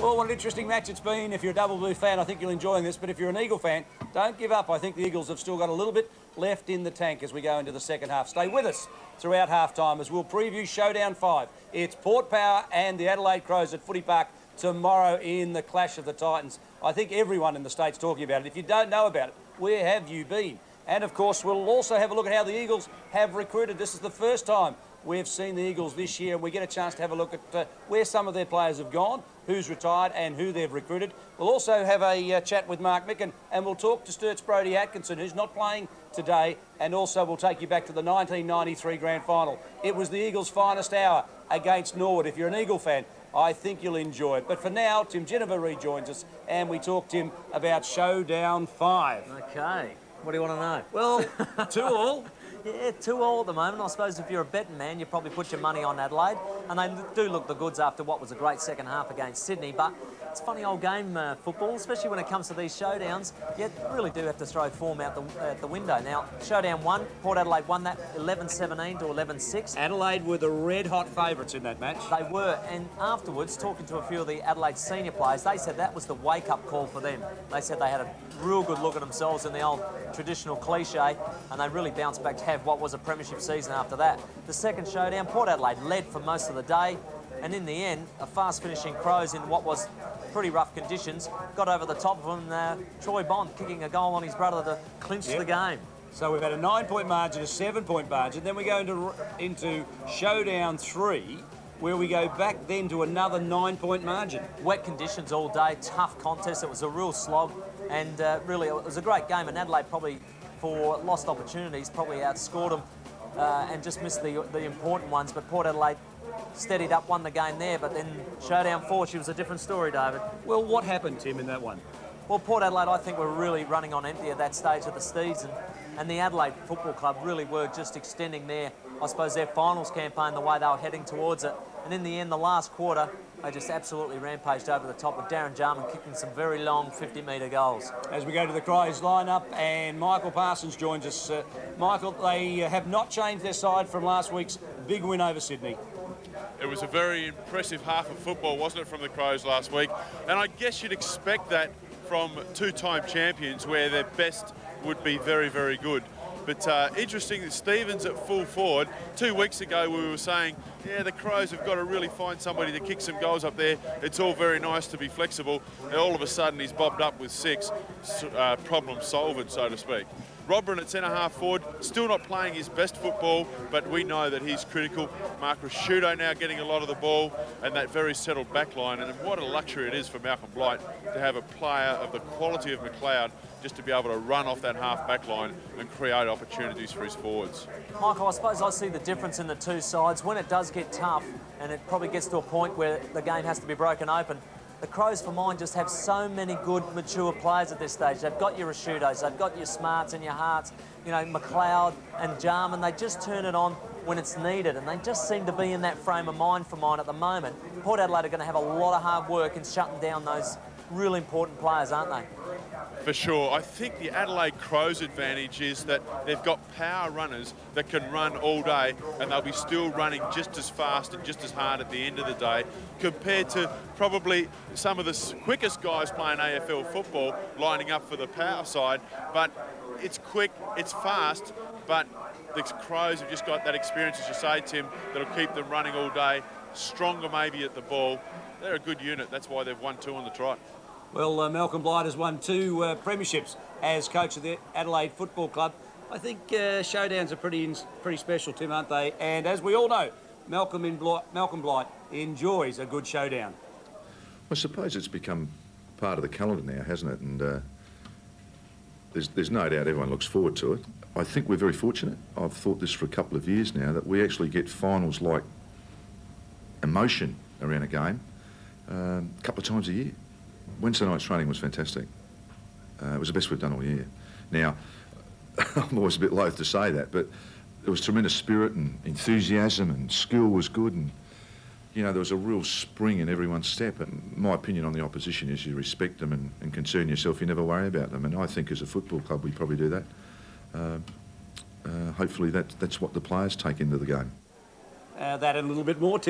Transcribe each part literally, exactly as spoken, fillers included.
Well, what an interesting match it's been. If you're a Double Blue fan, I think you'll enjoy this. But if you're an Eagle fan, don't give up. I think the Eagles have still got a little bit left in the tank as we go into the second half. Stay with us throughout half-time as we'll preview Showdown five. It's Port Power and the Adelaide Crows at Footy Park tomorrow in the Clash of the Titans. I think everyone in the state's talking about it. If you don't know about it, where have you been? And, of course, we'll also have a look at how the Eagles have recruited. This is the first time we've seen the Eagles this year, and we get a chance to have a look at uh, where some of their players have gone, who's retired and who they've recruited. We'll also have a uh, chat with Mark Micken, and we'll talk to Sturt's Brodie Atkinson, who's not playing today, and also we'll take you back to the nineteen ninety-three Grand Final. It was the Eagles' finest hour against Norwood. If you're an Eagle fan, I think you'll enjoy it. But for now, Tim Jennifer rejoins us, and we talk to him about Showdown five. OK. What do you want to know? Well, two all. Yeah, two all at the moment. I suppose if you're a betting man, you probably put your money on Adelaide. And they do look the goods after what was a great second half against Sydney. But it's a funny old game, uh, football, especially when it comes to these showdowns. You really do have to throw form out the, uh, the window. Now, Showdown one, Port Adelaide won that eleven seventeen to eleven six. Adelaide were the red-hot favourites in that match. They were. And afterwards, talking to a few of the Adelaide senior players, they said that was the wake-up call for them. They said they had a real good look at themselves in the old traditional cliche, and they really bounced back to have what was a premiership season after that. The second showdown, Port Adelaide led for most of the day, and in the end, a fast-finishing Crows in what was pretty rough conditions got over the top of them. Uh, Troy Bond kicking a goal on his brother to clinch yep. the game. So we've had a nine-point margin, a seven-point margin. Then we go into into Showdown three, where we go back then to another nine-point margin. Wet conditions all day, tough contest. It was a real slog, and uh, really it was a great game. And Adelaide probably, for lost opportunities, probably outscored them uh, and just missed the, the important ones. But Port Adelaide steadied up, won the game there. But then Showdown four, she was a different story, David. Well, what happened, Tim, in that one? Well, Port Adelaide, I think, were really running on empty at that stage of the season. And the Adelaide Football Club really were just extending their, I suppose, their finals campaign the way they were heading towards it. And in the end, the last quarter, they just absolutely rampaged over the top with Darren Jarman kicking some very long fifty metre goals. As we go to the Crows lineup, and Michael Parsons joins us. Uh, Michael, they have not changed their side from last week's big win over Sydney. It was a very impressive half of football, wasn't it, from the Crows last week? And I guess you'd expect that from two-time champions, where their best would be very, very good. But uh, interesting that Stevens at full forward. Two weeks ago we were saying, yeah, the Crows have got to really find somebody to kick some goals up there. It's all very nice to be flexible. And all of a sudden he's bobbed up with six, uh, problem solved, so to speak. Robin at centre-half forward, still not playing his best football, but we know that he's critical. Mark Rasciuto now getting a lot of the ball, and that very settled back line. And what a luxury it is for Malcolm Blight to have a player of the quality of McLeod just to be able to run off that half-back line and create opportunities for his forwards. Michael, I suppose I see the difference in the two sides. When it does get tough, and it probably gets to a point where the game has to be broken open, the Crows, for mine, just have so many good, mature players at this stage. They've got your Rasciutos, they've got your Smarts and your Harts, you know, McLeod and Jarman. They just turn it on when it's needed, and they just seem to be in that frame of mind for mine at the moment. Port Adelaide are going to have a lot of hard work in shutting down those really important players, aren't they? For sure. I think the Adelaide Crows' advantage is that they've got power runners that can run all day, and they'll be still running just as fast and just as hard at the end of the day, compared to probably some of the quickest guys playing A F L football lining up for the power side. But it's quick, it's fast, but the Crows have just got that experience, as you say, Tim, that'll keep them running all day, stronger maybe at the ball. They're a good unit. That's why they've won two on the trot. Well, uh, Malcolm Blight has won two uh, premierships as coach of the Adelaide Football Club. I think uh, showdowns are pretty pretty special, Tim, aren't they? And as we all know, Malcolm, in Blight, Malcolm Blight enjoys a good showdown. I suppose it's become part of the calendar now, hasn't it? And uh, there's, there's no doubt everyone looks forward to it. I think we're very fortunate. I've thought this for a couple of years now, that we actually get finals-like emotion around a game um, a couple of times a year. Wednesday night's training was fantastic. Uh, it was the best we've done all year. Now, I'm always a bit loath to say that, but there was tremendous spirit and enthusiasm, and skill was good, and, you know, there was a real spring in everyone's step. And my opinion on the opposition is you respect them and, and concern yourself, you never worry about them. And I think as a football club we probably do that. Uh, uh, hopefully that, that's what the players take into the game. Uh, that and a little bit more, Tim.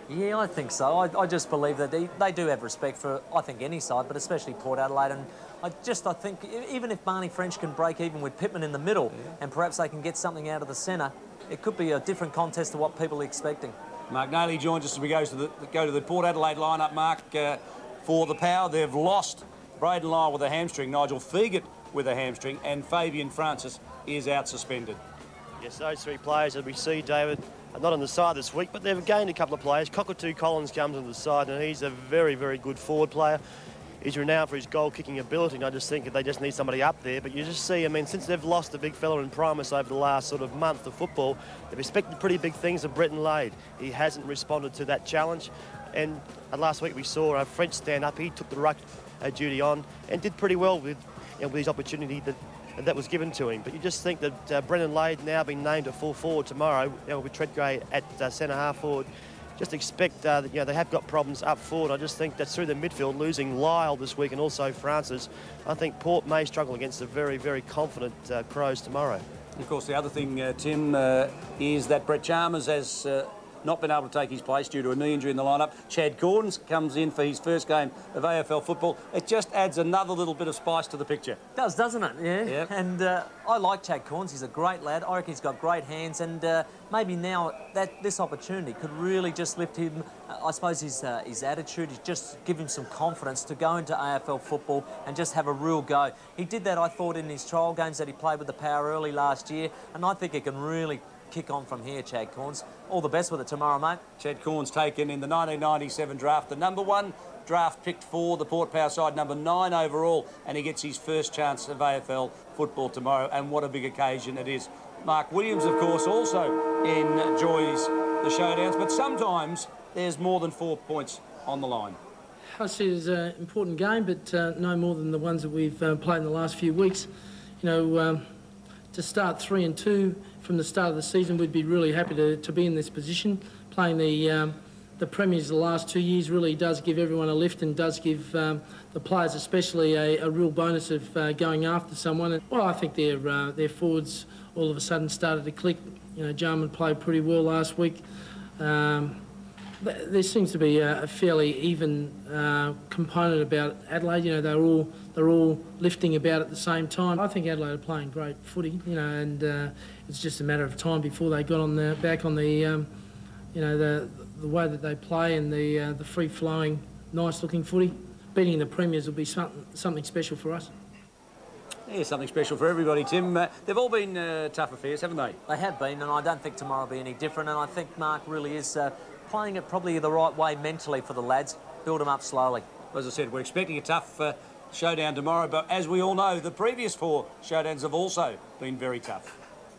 Yeah, I think so. I, I just believe that they, they do have respect for, I think, any side, but especially Port Adelaide. And I just, I think, even if Barney French can break even with Pittman in the middle, yeah. and perhaps they can get something out of the centre, it could be a different contest to what people are expecting. Mark Nayley joins us as we go to the, go to the Port Adelaide lineup, Mark, uh, for the Power. They've lost Braden Lyle with a hamstring, Nigel Feagott with a hamstring, and Fabian Francis is out suspended. Yes, those three players that we see, David, are not on the side this week, but they've gained a couple of players. Cockatoo Collins comes on the side, and he's a very, very good forward player. He's renowned for his goal-kicking ability, and I just think that they just need somebody up there. But you just see, I mean, since they've lost the big fella in Primus over the last sort of month of football, they've expected pretty big things of Bretton Lade. He hasn't responded to that challenge. And uh, last week we saw a French stand up. He took the ruck uh, duty on and did pretty well with, you know, with his opportunity that that was given to him. But you just think that uh, Brennan Lade now being named a full forward tomorrow, you know, with Treadgray at uh, centre half forward, just expect uh, that, you know, they have got problems up forward. I just think that through the midfield, losing Lyle this week and also Francis, I think Port may struggle against the very, very confident uh, Crows tomorrow. And of course, the other thing, uh, Tim, uh, is that Brett Chalmers has uh, not been able to take his place due to a knee injury in the lineup. Chad Gordon comes in for his first game of A F L football. It just adds another little bit of spice to the picture. It does, doesn't it? Yeah. Yep. And uh, I like Chad Corns. He's a great lad. I reckon he's got great hands, and uh, maybe now that this opportunity could really just lift him. Uh, I suppose his uh, his attitude is just give him some confidence to go into A F L football and just have a real go. He did that, I thought, in his trial games that he played with the Power early last year, and I think he can really kick on from here, Chad Corns. All the best with it tomorrow, mate. Chad Corns taken in the nineteen ninety-seven draft, the number one draft picked for the Port Power side, number nine overall, and he gets his first chance of A F L football tomorrow, and what a big occasion it is. Mark Williams, of course, also enjoys the showdowns, but sometimes there's more than four points on the line. I see it as an important game, but uh, no more than the ones that we've uh, played in the last few weeks. You know, um, to start three and two from the start of the season, we'd be really happy to, to be in this position. Playing the um, the Premiers the last two years really does give everyone a lift and does give um, the players especially a, a real bonus of uh, going after someone. And, well, I think their uh, their forwards all of a sudden started to click. You know, Jarman played pretty well last week. Um, there seems to be a, a fairly even uh, component about Adelaide. You know, they're all they're all lifting about at the same time. I think Adelaide are playing great footy. You know, and uh, it's just a matter of time before they got on the back on the, um, you know, the the way that they play and the uh, the free flowing, nice looking footy. Beating the Premiers will be something something special for us. Yeah, something special for everybody, Tim. Uh, they've all been uh, tough affairs, haven't they? They have been, and I don't think tomorrow will be any different. And I think Mark really is uh, playing it probably the right way mentally for the lads. Build them up slowly. As I said, we're expecting a tough uh, showdown tomorrow, but as we all know, the previous four showdowns have also been very tough.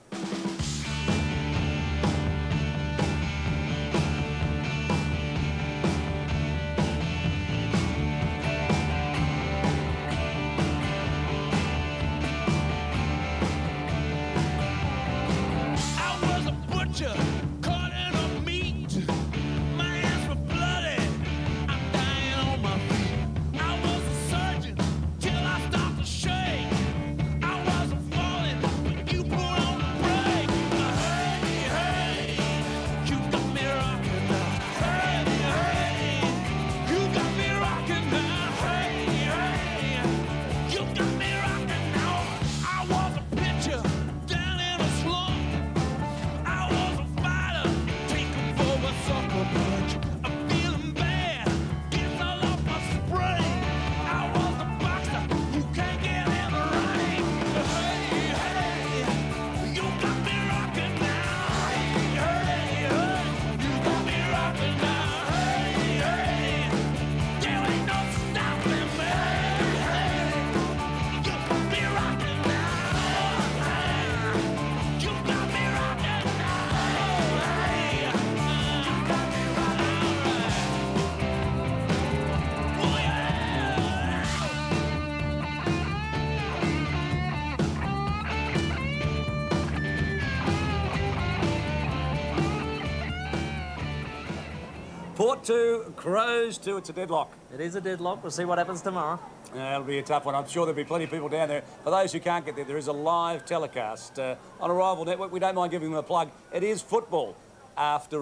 Port two, Crows two. It's a deadlock. It is a deadlock. We'll see what happens tomorrow. Yeah, it'll be a tough one. I'm sure there'll be plenty of people down there. For those who can't get there, there is a live telecast uh, on Arrival Network. We don't mind giving them a plug. It is football, after all.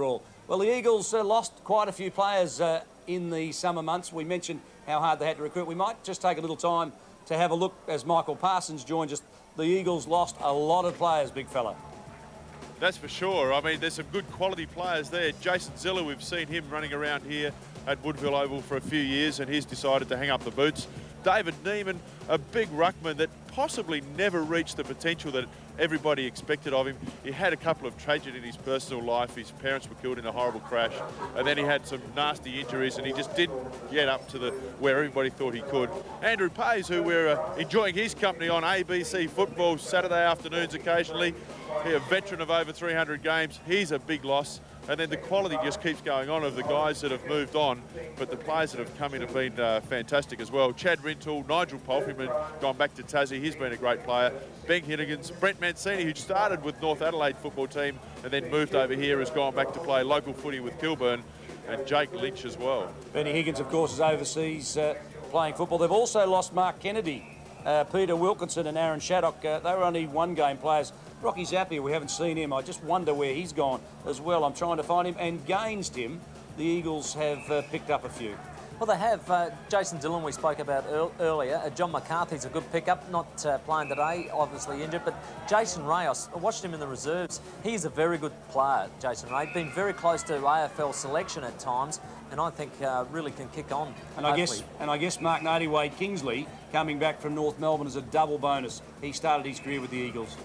Well, the Eagles uh, lost quite a few players uh, in the summer months. We mentioned how hard they had to recruit. We might just take a little time to have a look as Michael Parsons joins us. The Eagles lost a lot of players, big fella. That's for sure. I mean, there's some good quality players there. Jason Ziller, we've seen him running around here at Woodville Oval for a few years, and he's decided to hang up the boots. David Neiman, a big ruckman that possibly never reached the potential that everybody expected of him. He had a couple of tragedies in his personal life. His parents were killed in a horrible crash, and then he had some nasty injuries, and he just didn't get up to the where everybody thought he could. Andrew Pays, who we're uh, enjoying his company on A B C football Saturday afternoons occasionally, he's a veteran of over three hundred games. He's a big loss. And then the quality just keeps going on of the guys that have moved on, but the players that have come in have been uh, fantastic as well. Chad Rintoul, Nigel Palfreyman, gone back to Tassie. He's been a great player. Ben Hinnigans, Brent Mancini, who started with North Adelaide football team and then moved over here, has gone back to play local footy with Kilburn, and Jake Lynch as well. Benny Higgins, of course, is overseas uh, playing football. They've also lost Mark Kennedy, uh, Peter Wilkinson and Aaron Shaddock. Uh, they were only one-game players. Rocky Zappia, we haven't seen him. I just wonder where he's gone as well. I'm trying to find him. And Gaines, Tim, the Eagles have uh, picked up a few. Well, they have. Uh, Jason Dillon, we spoke about earl earlier. Uh, John McCarthy's a good pickup, not uh, playing today, obviously injured. But Jason Ray, I watched him in the reserves. He's a very good player, Jason Ray. Been very close to A F L selection at times, and I think uh, really can kick on. And I guess, and I guess Mark Nardy, Wade Kingsley, coming back from North Melbourne, is a double bonus. He started his career with the Eagles.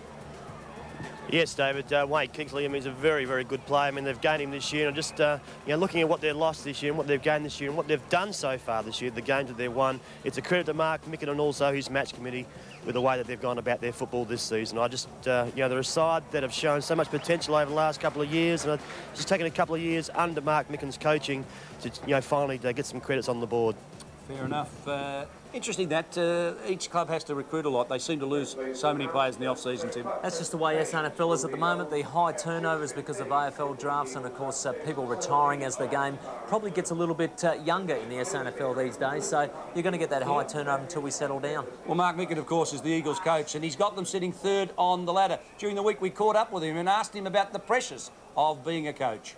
Yes, David. Uh, Wade Kingsley, I mean, he's a very, very good player. I mean, they've gained him this year, and just uh, you know, looking at what they've lost this year and what they've gained this year and what they've done so far this year, the games that they've won, it's a credit to Mark Micken and also his match committee with the way that they've gone about their football this season. I just, uh, you know, they're a side that have shown so much potential over the last couple of years, and it's just taken a couple of years under Mark Micken's coaching to, you know, finally to get some credits on the board. Fair enough. Uh, interesting that uh, each club has to recruit a lot. They seem to lose so many players in the off-season, Tim. That's just the way S A N F L is at the moment. The high turnovers because of A F L drafts and, of course, uh, people retiring as the game probably gets a little bit uh, younger in the S A N F L these days. So you're going to get that high turnover until we settle down. Well, Mark Micken, of course, is the Eagles coach, and he's got them sitting third on the ladder. During the week, we caught up with him and asked him about the pressures of being a coach.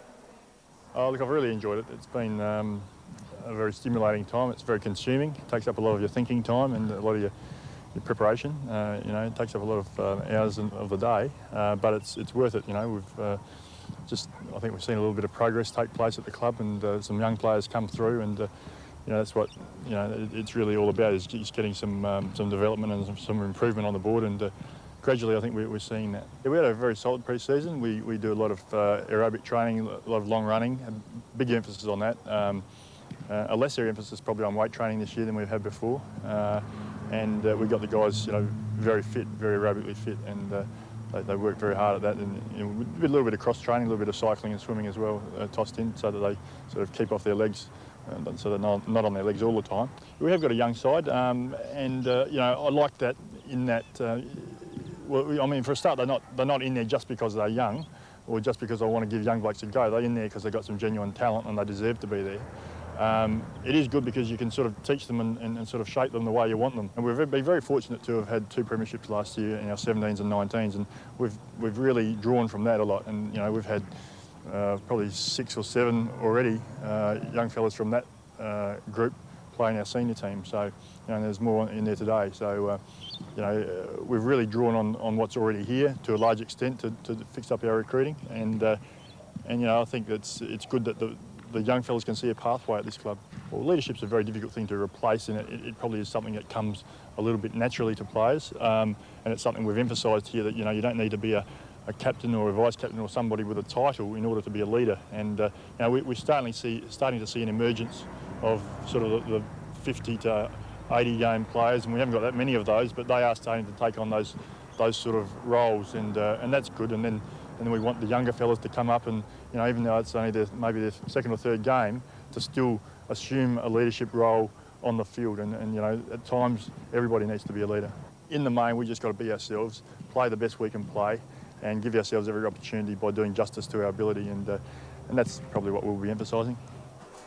Oh, look, I've really enjoyed it. It's been um, a very stimulating time. It's very consuming. It takes up a lot of your thinking time and a lot of your, your preparation. Uh, you know, it takes up a lot of uh, hours of the day, uh, but it's it's worth it. You know, we've uh, just I think we've seen a little bit of progress take place at the club, and uh, some young players come through, and uh, you know that's what you know it, it's really all about, is just getting some um, some development and some, some improvement on the board, and uh, gradually I think we're, we're seeing that. Yeah, we had a very solid pre-season. We we do a lot of uh, aerobic training, a lot of long running, and big emphasis on that. Um, Uh, a lesser emphasis probably on weight training this year than we've had before, uh, and uh, we got the guys, you know, very fit, very aerobically fit, and uh, they, they work very hard at that. And you know, with a little bit of cross training, a little bit of cycling and swimming as well, uh, tossed in, so that they sort of keep off their legs, uh, so they're not, not on their legs all the time. We have got a young side, um, and uh, you know, I like that in that. Uh, well, I mean, for a start, they're not they're not in there just because they're young, or just because I want to give young blokes a go. They're in there because they've got some genuine talent and they deserve to be there. Um, it is good because you can sort of teach them and, and, and sort of shape them the way you want them. And we've been very fortunate to have had two premierships last year in our seventeens and nineteens, and we've we've really drawn from that a lot. And you know, we've had uh, probably six or seven already uh, young fellas from that uh, group playing our senior team. So you know, and there's more in there today. So uh, you know, uh, we've really drawn on on what's already here to a large extent to, to fix up our recruiting. And uh, and you know, I think it's it's good that the the young fellas can see a pathway at this club. Well, leadership's a very difficult thing to replace, and it, it probably is something that comes a little bit naturally to players, um, and it's something we've emphasised here, that you know you don't need to be a, a captain or a vice captain or somebody with a title in order to be a leader. And uh, you know, we, we're starting to see starting to see an emergence of sort of the, the fifty to eighty game players, and we haven't got that many of those, but they are starting to take on those those sort of roles, and uh, and that's good. And then and then we want the younger fellas to come up and, you know, even though it's only their, maybe their second or third game, to still assume a leadership role on the field. And, and you know, at times everybody needs to be a leader. In the main, we just got to be ourselves, play the best we can play, and give ourselves every opportunity by doing justice to our ability. And uh, and that's probably what we'll be emphasising.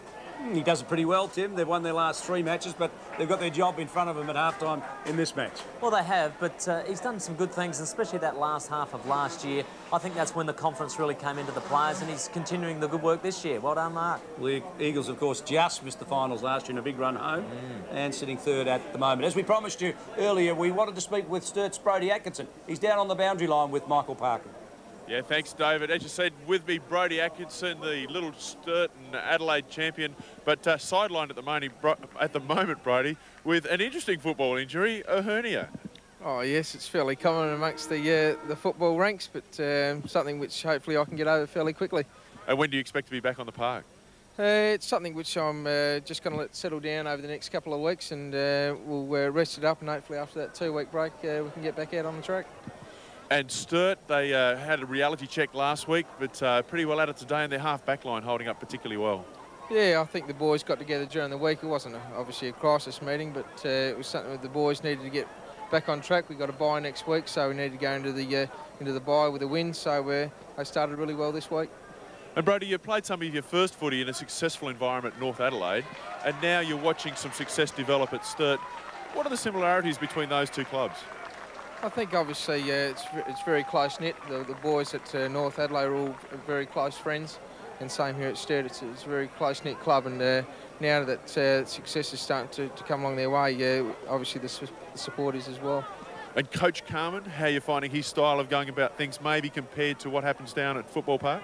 He does it pretty well, Tim. They've won their last three matches, but they've got their job in front of them at half-time in this match. Well, they have, but uh, he's done some good things, especially that last half of last year. I think that's when the confidence really came into the players, and he's continuing the good work this year. Well done, Mark. The Eagles, of course, just missed the finals last year in a big run home mm. and sitting third at the moment. As we promised you earlier, we wanted to speak with Sturt's Brodie Atkinson. He's down on the boundary line with Michael Parkin. Yeah, thanks, David. As you said, with me, Brodie Atkinson, the little Sturt and Adelaide champion, but uh, sidelined at the moment, at the moment, Brodie, with an interesting football injury, a hernia. Oh yes, it's fairly common amongst the uh, the football ranks, but um, something which hopefully I can get over fairly quickly. And when do you expect to be back on the park? Uh, it's something which I'm uh, just going to let settle down over the next couple of weeks, and uh, we'll uh, rest it up, and hopefully after that two-week break uh, we can get back out on the track. And Sturt, they uh, had a reality check last week, but uh, pretty well at it today, and their half-back line holding up particularly well. Yeah, I think the boys got together during the week. It wasn't a, obviously a crisis meeting, but uh, it was something that the boys needed to get back on track. We got a bye next week, so we need to go into the uh, into the bye with a win. So uh, they started really well this week. And Brodie, you played some of your first footy in a successful environment at North Adelaide, and now you're watching some success develop at Sturt. What are the similarities between those two clubs? I think obviously uh, it's it's very close knit. The, the boys at uh, North Adelaide are all very close friends, and same here at Sturt. It's, it's a very close knit club, and uh, now that uh, success is starting to, to come along their way, uh, obviously the, su the support is as well. And Coach Carmen, how are you finding his style of going about things, maybe compared to what happens down at Football Park?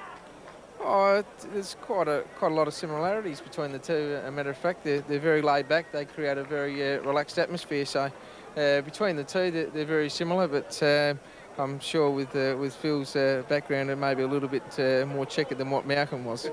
Oh, there's quite a quite a lot of similarities between the two. As a matter of fact, they're, they're very laid back. They create a very uh, relaxed atmosphere. So uh, between the two, they're, they're very similar. But uh, I'm sure with uh, with Phil's uh, background, it may be a little bit uh, more checkered than what Malcolm was.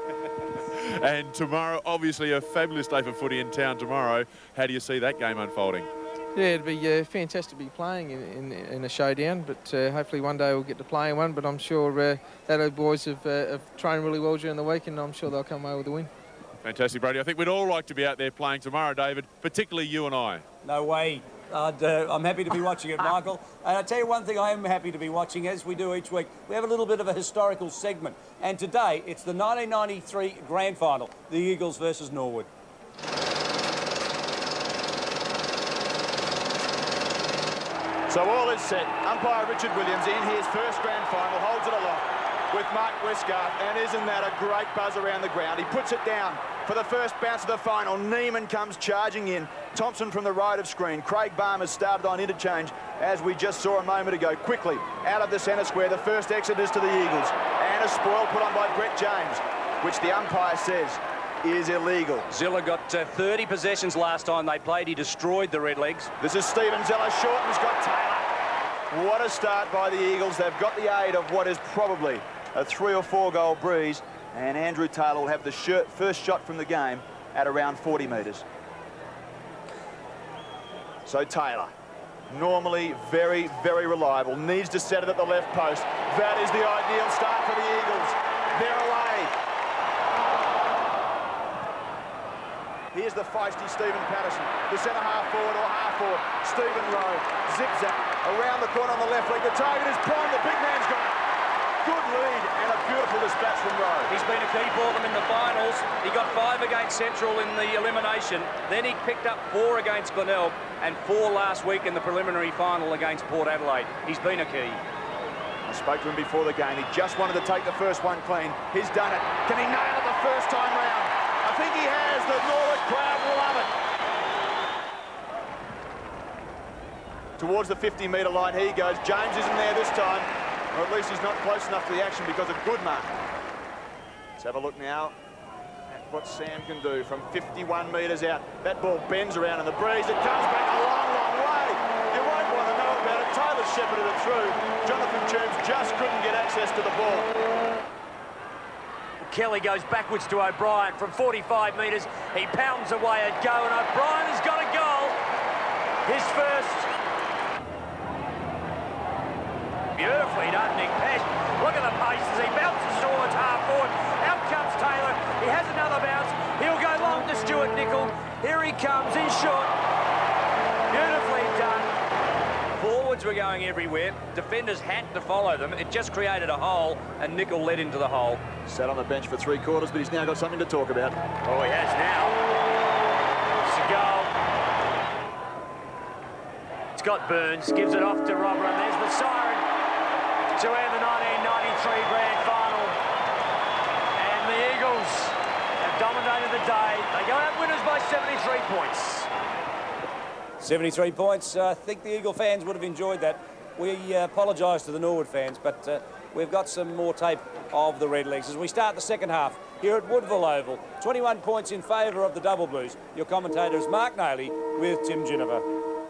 And tomorrow, obviously, a fabulous day for footy in town tomorrow. How do you see that game unfolding? Yeah, it'd be uh, fantastic to be playing in, in, in a showdown, but uh, hopefully one day we'll get to play in one. But I'm sure uh, that boys have, uh, have trained really well during the week, and I'm sure they'll come away with a win. Fantastic, Brodie. I think we'd all like to be out there playing tomorrow, David, particularly you and I. No way. I'd, uh, I'm happy to be watching it, Michael. And I'll tell you one thing I am happy to be watching, as we do each week. We have a little bit of a historical segment. And today, it's the nineteen ninety-three Grand Final, the Eagles versus Norwood. So all is set. Umpire Richard Williams in his first grand final holds it aloft with Mark Westgarth, and isn't that a great buzz around the ground? He puts it down for the first bounce of the final. Neiman comes charging in. Thompson from the right of screen. Craig Balmer started on interchange, as we just saw a moment ago. Quickly out of the centre square, the first exodus to the Eagles, and a spoil put on by Brett James, which the umpire says is illegal. Zilla got uh, thirty possessions last time they played. He destroyed the Redlegs. This is Stephen Zilla. Shorten's got Taylor. What a start by the Eagles. They've got the aid of what is probably a three or four goal breeze, and Andrew Taylor will have the shirt, first shot from the game at around forty metres. So Taylor, normally very, very reliable, needs to set it at the left post. That is the ideal start for the Eagles. They're away. Here's the feisty Stephen Patterson, the centre half forward or half forward. Stephen Rowe, zip-zap, around the corner on the left leg. The target is primed, the big man's got it. Good lead and a beautiful dispatch from Rowe. He's been a key for them in the finals. He got five against Central in the elimination. Then he picked up four against Glenelg and four last week in the preliminary final against Port Adelaide. He's been a key. I spoke to him before the game. He just wanted to take the first one clean. He's done it. Can he nail it the first time round? I think he has. The Norwood crowd will love it. Towards the fifty metre line he goes. James isn't there this time, or at least he's not close enough to the action because of Goodman. Let's have a look now at what Sam can do from fifty-one metres out. That ball bends around in the breeze. It comes back a long, long way. You won't want to know about it. Taylor shepherded it through. Jonathan Toombs just couldn't get access to the ball. Kelly goes backwards to O'Brien from forty-five metres. He pounds away at go, and O'Brien has got a goal. His first. Beautifully done, Nick Pesh. Look at the paces. He bounces towards half forward. Out comes Taylor. He has another bounce. He'll go long to Stuart Nicol. Here he comes in short. Beautifully done. Forward forwards were going everywhere. Defenders had to follow them. It just created a hole, and Nicol led into the hole. Sat on the bench for three quarters, but he's now got something to talk about. Oh, he has now. It's a goal. Scott Burns gives it off to Robber, and there's the siren to end the nineteen ninety-three grand final. And the Eagles have dominated the day. They go out winners by seventy-three points. seventy-three points. I uh, think the Eagle fans would have enjoyed that. We uh, apologise to the Norwood fans, but uh, we've got some more tape of the Redlegs as we start the second half here at Woodville Oval. twenty-one points in favour of the Double Blues. Your commentator is Mark Nailey with Tim Ginniver.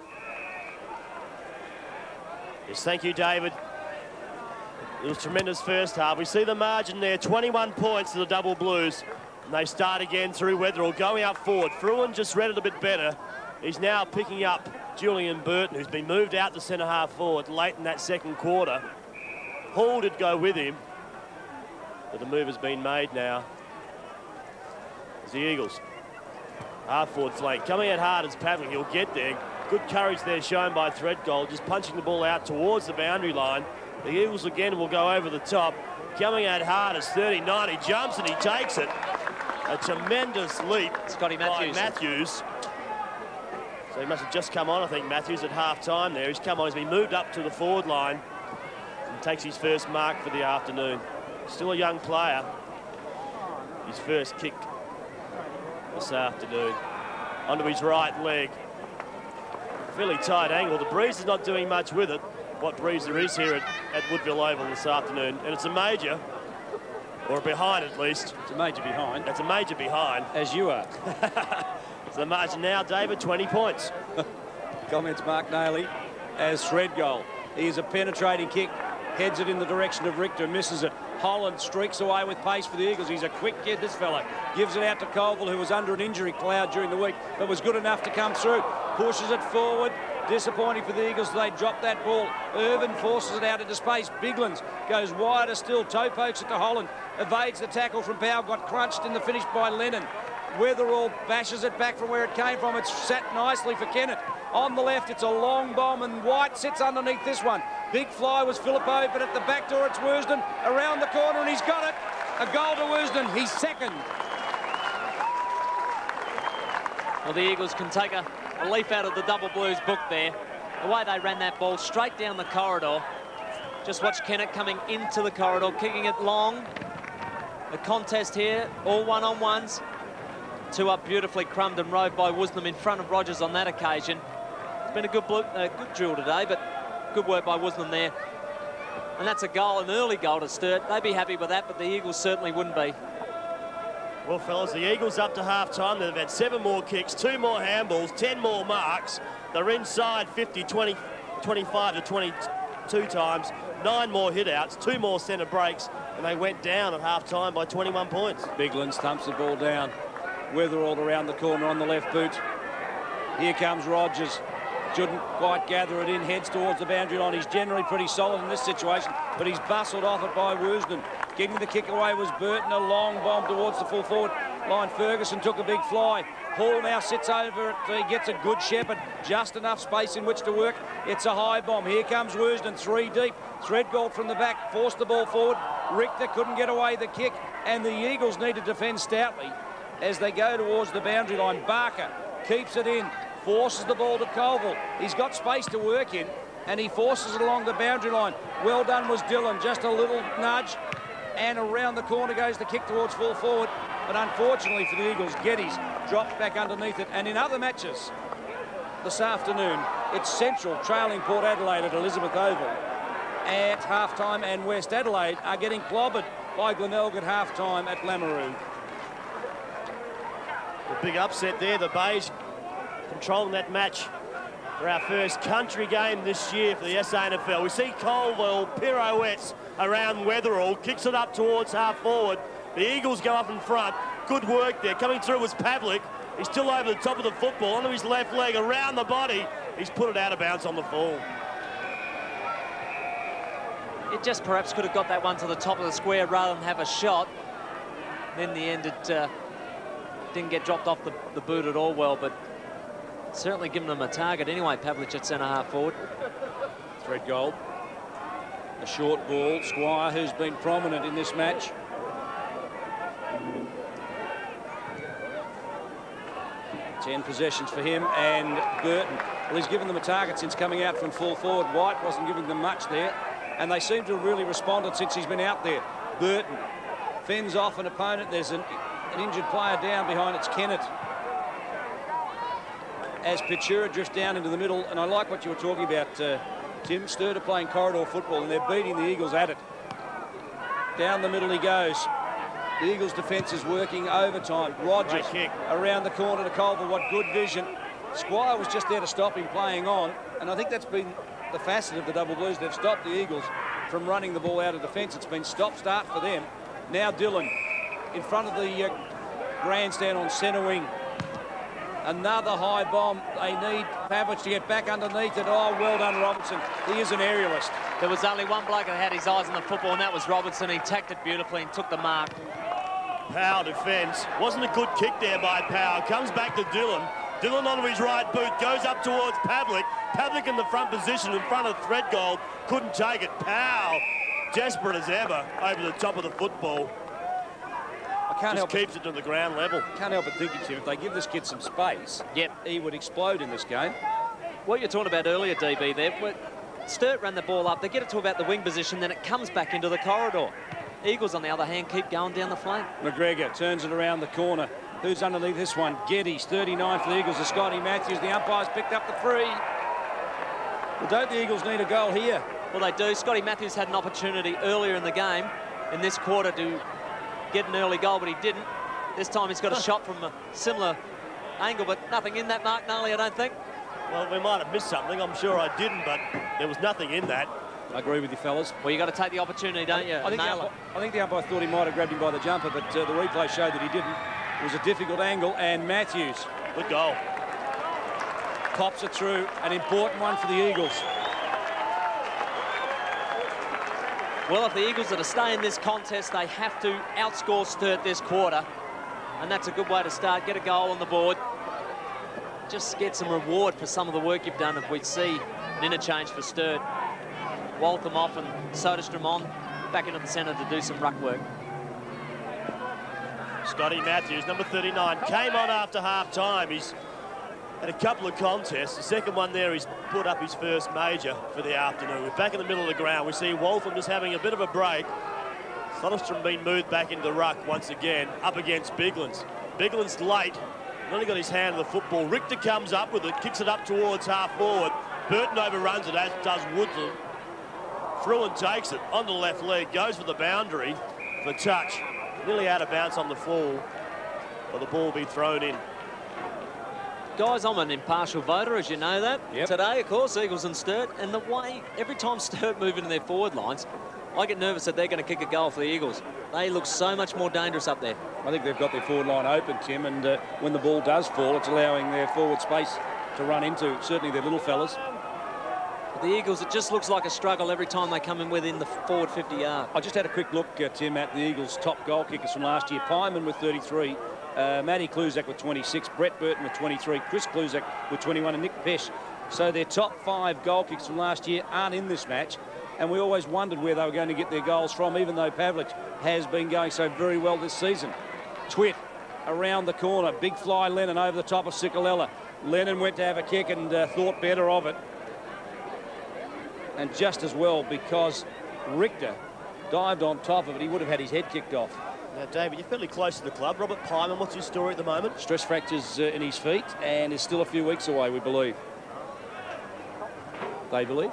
Yes, thank you, David. It was a tremendous first half. We see the margin there, twenty-one points to the Double Blues. And they start again through Wetherell, going up forward. Fruin just read it a bit better. He's now picking up Julian Burton, who's been moved out to centre-half forward late in that second quarter. Hall did go with him, but the move has been made now. It's the Eagles. Half-forward flank. Coming out hard as Pavlik. He'll get there. Good courage there shown by Threadgold, just punching the ball out towards the boundary line. The Eagles again will go over the top. Coming out hard as thirty-nine. He jumps and he takes it. A tremendous leap Scotty Matthews. by Matthews. So he must have just come on, I think, Matthews, at half-time there. He's come on, he's been moved up to the forward line and takes his first mark for the afternoon. Still a young player. His first kick this afternoon. Onto his right leg. Fairly tight angle. The breeze is not doing much with it. What breeze there is here at, at Woodville Oval this afternoon. And it's a major, or a behind at least. It's a major behind. That's a major behind. As you are. So the margin now, David, twenty points. Comments Mark Nailey as Threadgold. Here's a penetrating kick, heads it in the direction of Richter, misses it. Holland streaks away with pace for the Eagles. He's a quick kid, this fellow. Gives it out to Colville, who was under an injury cloud during the week, but was good enough to come through. Pushes it forward. Disappointing for the Eagles, they drop that ball. Irvin forces it out into space. Biglands goes wider still. Toe pokes it to Holland. Evades the tackle from Powell. Got crunched in the finish by Lennon. Wetherall bashes it back from where it came from. It's sat nicely for Kennett. On the left, it's a long bomb, and White sits underneath this one. Big fly was Philippo, but at the back door, it's Worsden. Around the corner, and he's got it. A goal to Worsden. He's second. Well, the Eagles can take a, a leaf out of the Double Blues book there. The way they ran that ball straight down the corridor. Just watch Kennett coming into the corridor, kicking it long. The contest here, all one-on-ones. Two up beautifully, crumbed and rode by Woosnam in front of Rogers on that occasion. It's been a good, uh, good drill today, but good work by Woosnam there. And that's a goal, an early goal to Sturt. They'd be happy with that, but the Eagles certainly wouldn't be. Well, fellas, the Eagles up to half-time. They've had seven more kicks, two more handballs, ten more marks. They're inside fifty, twenty, twenty-five to twenty-two times, nine more hit-outs, two more centre breaks, and they went down at half-time by twenty-one points. Bigland stumps the ball down. Wetherall around the corner on the left boot. Here comes Rogers. Shouldn't quite gather it in, heads towards the boundary line. He's generally pretty solid in this situation, but he's bustled off it by Woosden. Getting the kick away was Burton, a long bomb towards the full forward line. Ferguson took a big fly. Hall now sits over it. He gets a good shepherd, just enough space in which to work. It's a high bomb. Here comes Woosden, three deep. Threadgold from the back, forced the ball forward. Richter couldn't get away the kick, and the Eagles need to defend stoutly as they go towards the boundary line. Barker keeps it in, forces the ball to Colville. He's got space to work in, and he forces it along the boundary line. Well done was Dillon, just a little nudge, and around the corner goes the kick towards full forward. But unfortunately for the Eagles, Geddes dropped back underneath it. And in other matches this afternoon, it's Central trailing Port Adelaide at Elizabeth Oval at half-time, and West Adelaide are getting clobbered by Glenelg at half-time at Lamoureux. The big upset there, the Bays controlling that match for our first country game this year for the S A N F L. We see Colville pirouettes around Wetherall, kicks it up towards half forward. The Eagles go up in front. Good work there. Coming through was Pavlik. He's still over the top of the football, onto his left leg, around the body. He's put it out of bounds on the fall. It just perhaps could have got that one to the top of the square rather than have a shot. In the end, it uh, didn't get dropped off the, the boot at all well, but certainly given them a target anyway. Pavlich at centre half forward. Threadgold. A short ball. Squire, who's been prominent in this match. Ten possessions for him, and Burton. Well, he's given them a target since coming out from full forward. White wasn't giving them much there, and they seem to have really responded since he's been out there. Burton fends off an opponent. There's an, an injured player down behind. It's Kennett. As Pichura drifts down into the middle, and I like what you were talking about, uh, Tim. Sturt are playing corridor football, and they're beating the Eagles at it. Down the middle he goes. The Eagles' defence is working overtime. Rogers around the corner to Culver. What good vision. Squire was just there to stop him playing on, and I think that's been the facet of the Double Blues. They've stopped the Eagles from running the ball out of defence. It's been stop-start for them. Now Dillon in front of the uh, grandstand on centre wing. Another high bomb. They need Pavlich to get back underneath it. Oh, well done, Robertson. He is an aerialist. There was only one bloke that had his eyes on the football, and that was Robertson. He tacked it beautifully and took the mark. Powell defence. Wasn't a good kick there by Powell. Comes back to Dillon. Dillon onto his right boot. Goes up towards Pavlich. Pavlich in the front position in front of Threadgold. Couldn't take it. Powell, desperate as ever, over the top of the football. I can't Just help keeps it to the ground level. Can't help but thinking, Tim, if they give this kid some space, yep, he would explode in this game. What you're talking about earlier, D B, there, Sturt ran the ball up. They get it to about the wing position, then it comes back into the corridor. Eagles, on the other hand, keep going down the flank. McGregor turns it around the corner. Who's underneath this one? Geddes, thirty-nine for the Eagles. To Scotty Matthews. The umpire's picked up the free. Well, don't the Eagles need a goal here? Well, they do. Scotty Matthews had an opportunity earlier in the game, in this quarter, to get an early goal, but he didn't. This time he's got a shot from a similar angle, but nothing in that, Mark Nally, I don't think. Well, we might have missed something. I'm sure I didn't, but there was nothing in that. I agree with you, fellas. Well, you got to take the opportunity, don't you? I think, the umpire, I think the umpire thought he might have grabbed him by the jumper, but uh, the replay showed that he didn't. It was a difficult angle, and Matthews. Good goal. Pops it through. An important one for the Eagles. Well, if the Eagles are to stay in this contest, they have to outscore Sturt this quarter. And that's a good way to start. Get a goal on the board. Just get some reward for some of the work you've done if we see an interchange for Sturt. Waltham off and Soderstrom on, back into the centre to do some ruck work. Scotty Matthews, number thirty-nine, came on after half-time. He's had a couple of contests. The second one there, he's put up his first major for the afternoon. We're back in the middle of the ground. We see Waltham just having a bit of a break. Soderstrom being moved back into the ruck once again, up against Biglands. Biglands late, only got his hand on the football. Richter comes up with it, kicks it up towards half-forward. Burton overruns it, as does Woodland. Through and takes it on the left leg, goes for the boundary for touch. Nearly out of bounds on the fall, but the ball will be thrown in. Guys, I'm an impartial voter, as you know that. Yep. Today, of course, Eagles and Sturt. And the way, every time Sturt move into their forward lines, I get nervous that they're going to kick a goal for the Eagles. They look so much more dangerous up there. I think they've got their forward line open, Tim, and uh, when the ball does fall, it's allowing their forward space to run into, certainly their little fellas. The Eagles, it just looks like a struggle every time they come in within the forward fifty yard. I just had a quick look, uh, Tim, at the Eagles' top goal kickers from last year. Pyman with thirty-three, uh, Matty Kluzak with twenty-six, Brett Burton with twenty-three, Chris Kluzak with twenty-one, and Nick Pesh. So their top five goal kickers from last year aren't in this match, and we always wondered where they were going to get their goals from, even though Pavlich has been going so very well this season. Twit around the corner, big fly Lennon over the top of Sicolella. Lennon went to have a kick and uh, thought better of it. And just as well, because Richter dived on top of it, he would have had his head kicked off. Now, David, you're fairly close to the club. Robert Pyman, what's his story at the moment? Stress fractures uh, in his feet and is still a few weeks away, we believe. They believe?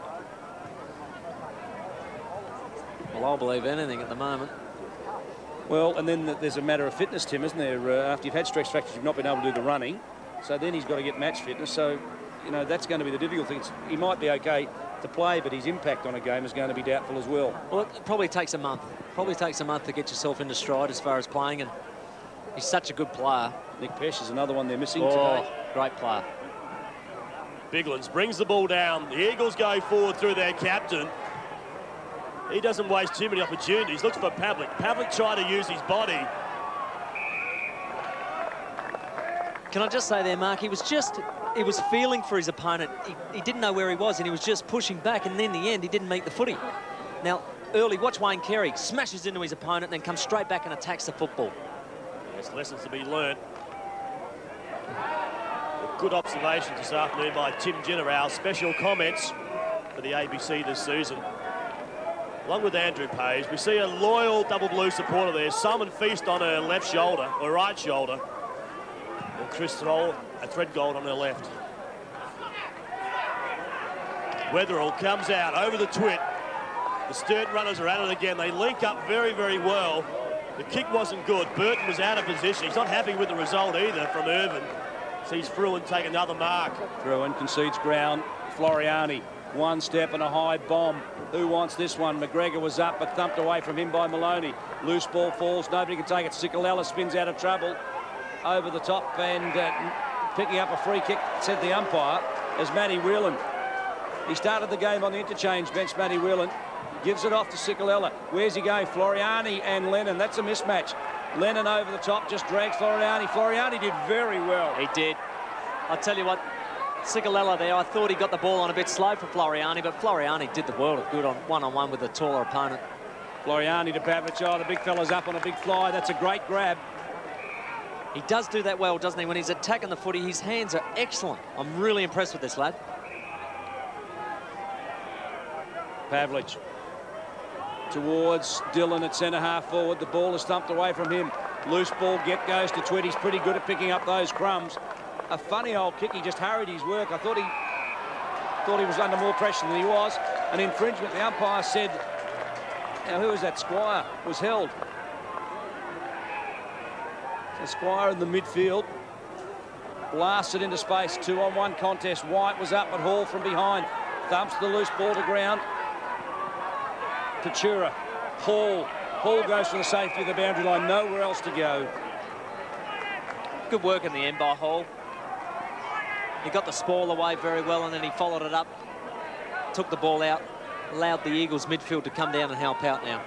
Well, I'll believe anything at the moment. Well, and then there's a matter of fitness, Tim, isn't there? Uh, after you've had stress fractures, you've not been able to do the running. So then he's got to get match fitness. So, you know, that's going to be the difficult thing. It's, he might be okay to play, but his impact on a game is going to be doubtful as well. Well, it probably takes a month. Probably takes a month to get yourself into stride as far as playing, and he's such a good player. Nick Pesh is another one they're missing oh, today. Great player. Biglands brings the ball down. The Eagles go forward through their captain. He doesn't waste too many opportunities. Looks for Pavlich. Pavlich trying to use his body. Can I just say there, Mark, he was just he was feeling for his opponent. He, he didn't know where he was, and he was just pushing back, and in the end, he didn't meet the footy. Now, early, watch Wayne Carey, smashes into his opponent, and then comes straight back and attacks the football. There's lessons to be learnt. Good observations this afternoon by Tim Jenner, our special comments for the A B C this season. Along with Andrew Page, we see a loyal double blue supporter there. Simon Feast on her left shoulder, or right shoulder. And Chris Thrall, a thread gold on her left. Wetherell comes out over the twit. The Sturt runners are at it again. They link up very, very well. The kick wasn't good. Burton was out of position. He's not happy with the result either from Irvin. Sees Fruin take another mark. Fruin concedes ground. Floriani, one step and a high bomb. Who wants this one? McGregor was up, but thumped away from him by Maloney. Loose ball falls. Nobody can take it. Sicolella spins out of trouble. Over the top and uh, picking up a free kick, said the umpire, as Matty Whelan. He started the game on the interchange bench, Matty Whelan. Gives it off to Sicolella. Where's he going? Floriani and Lennon. That's a mismatch. Lennon over the top, just drags Floriani. Floriani did very well. He did. I'll tell you what, Sicolella there, I thought he got the ball on a bit slow for Floriani, but Floriani did the world of good on one-on-one with a taller opponent. Floriani to Pavlich. Oh, the big fella's up on a big fly. That's a great grab. He does do that well, doesn't he? When he's attacking the footy, his hands are excellent. I'm really impressed with this lad. Pavlich towards Dillon at centre half forward. The ball is thumped away from him. Loose ball, get goes to Twit. He's pretty good at picking up those crumbs. A funny old kick. He just hurried his work. I thought he thought he was under more pressure than he was. An infringement. The umpire said, now who was that? Squire was held. So Squire in the midfield. Blasted into space. Two on one contest. White was up, but Hall from behind thumps the loose ball to ground. Pachura, Hall. Hall goes for the safety of the boundary line. Nowhere else to go. Good work in the end by Hall. He got the spoil away very well, and then he followed it up, took the ball out, allowed the Eagles midfield to come down and help out now.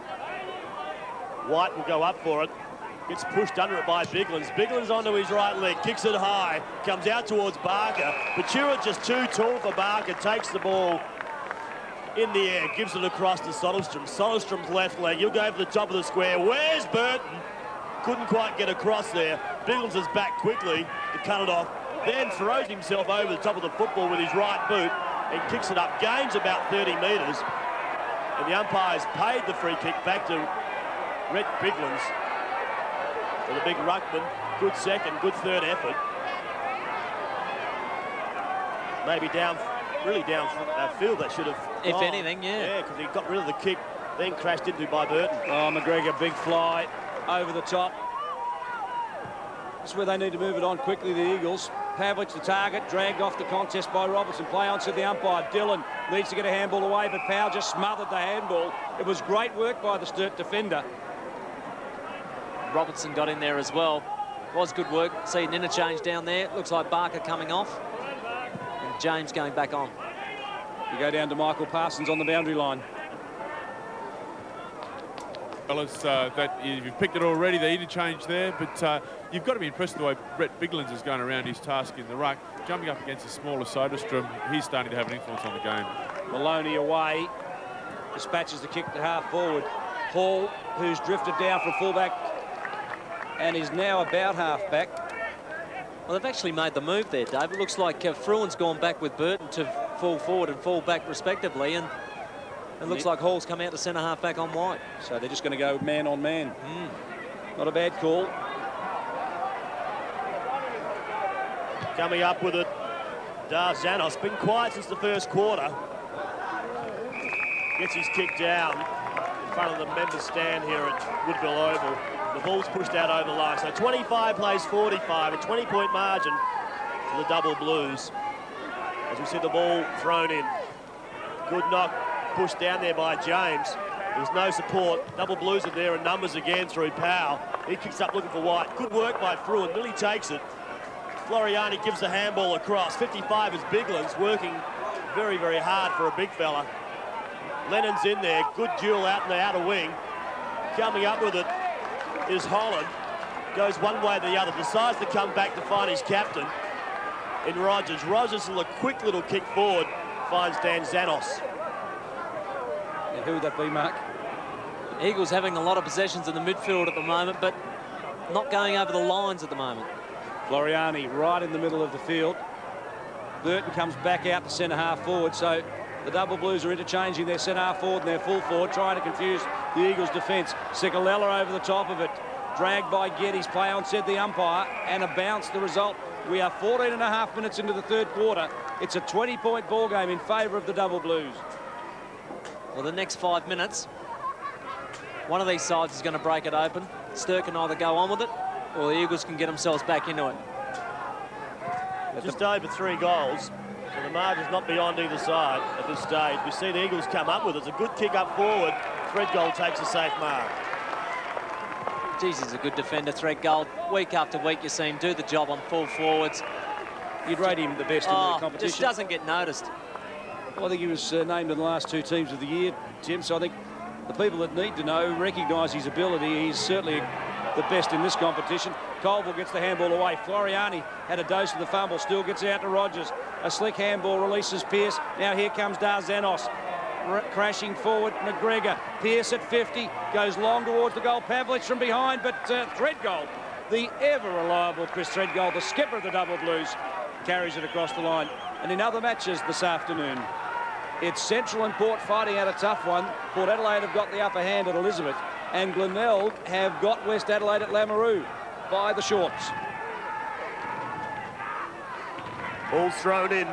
White will go up for it. Gets pushed under it by Biglands. Biglands onto his right leg, kicks it high, comes out towards Barker. Pachura just too tall for Barker, takes the ball in the air, gives it across to Soderstrom. Soderstrom's left leg, he'll go over the top of the square. Where's Burton? Couldn't quite get across there. Biglands is back quickly to cut it off, then throws himself over the top of the football with his right boot and kicks it up. Gains about thirty metres. And the umpire's paid the free kick back to Rhett Biglands. For the big ruckman, good second, good third effort. Maybe down, really down uh, field that should have If gone. anything, yeah. Yeah, because he got rid of the kick, then crashed into by Burton. Oh, McGregor, big fly over the top. That's where they need to move it on quickly, the Eagles. Pavlich, the target, dragged off the contest by Robertson. Play on to the umpire. Dillon needs to get a handball away, but Powell just smothered the handball. It was great work by the Sturt defender. Robertson got in there as well. Was good work. See an interchange down there. Looks like Barker coming off. And James going back on. You go down to Michael Parsons on the boundary line. Fellas, uh, that you've picked it already, the interchange there, but uh, you've got to be impressed with the way Brett Biglands is going around his task in the ruck. Jumping up against a smaller Soderstrom, he's starting to have an influence on the game. Maloney away. Dispatches the kick to half forward. Hall, who's drifted down from fullback and is now about half back. Well, they've actually made the move there, Dave. It looks like uh, Fruin's gone back with Burton to fall forward and fall back respectively, and it looks like Hall's come out to centre half back on White. So they're just going to go man on man. Mm. Not a bad call. Coming up with it, Darzanos. Been quiet since the first quarter. Gets his kick down in front of the members' stand here at Woodville Oval. The ball's pushed out over the line. So twenty-five plays forty-five, a twenty-point margin for the Double Blues. As we see the ball thrown in. Good knock pushed down there by James. There's no support. Double Blues are there in numbers again through Powell. He kicks up looking for White. Good work by Fruin. Nearly takes it. Floriani gives the handball across. fifty-five is Biglands, working very, very hard for a big fella. Lennon's in there. Good duel out in the outer wing. Coming up with it is Holland. Goes one way or the other. Decides to come back to find his captain. in Rogers. Rogers with a quick little kick forward finds Dan Zanos. And who would that be, Mark? Eagles having a lot of possessions in the midfield at the moment, but not going over the lines at the moment. Floriani right in the middle of the field. Burton comes back out to centre half forward, so the Double Blues are interchanging their centre half forward and their full forward, trying to confuse the Eagles' defence. Cicolella over the top of it, dragged by Geddes. Play on, said the umpire, and a bounce the result. We are fourteen and a half minutes into the third quarter. It's a twenty point ball game in favour of the Double Blues. Well, the next five minutes, one of these sides is going to break it open. Sturt can either go on with it, or the Eagles can get themselves back into it. Just over three goals, so the margin's not beyond either side at this stage. We see the Eagles come up with it. It's a good kick up forward. Threadgold takes a safe mark. Geez, he's a good defender, Threadgold. Week after week, you see him do the job on full forwards. You'd rate him the best oh, in the competition. Just doesn't get noticed. Well, I think he was uh, named in the last two teams of the year, Jim, so I think the people that need to know recognise his ability. He's certainly the best in this competition. Colville gets the handball away. Floriani had a dose of the fumble, still gets it out to Rogers. A slick handball releases Pearce. Now here comes Darzanos. Crashing forward, McGregor. Pearce at fifty, goes long towards the goal. Pavlich from behind, but uh, Threadgold, the ever-reliable Chris Threadgold, the skipper of the Double Blues, carries it across the line. And in other matches this afternoon, it's Central and Port fighting out a tough one. Port Adelaide have got the upper hand at Elizabeth, and Glenelg have got West Adelaide at Lamoureux by the shorts. Ball thrown in.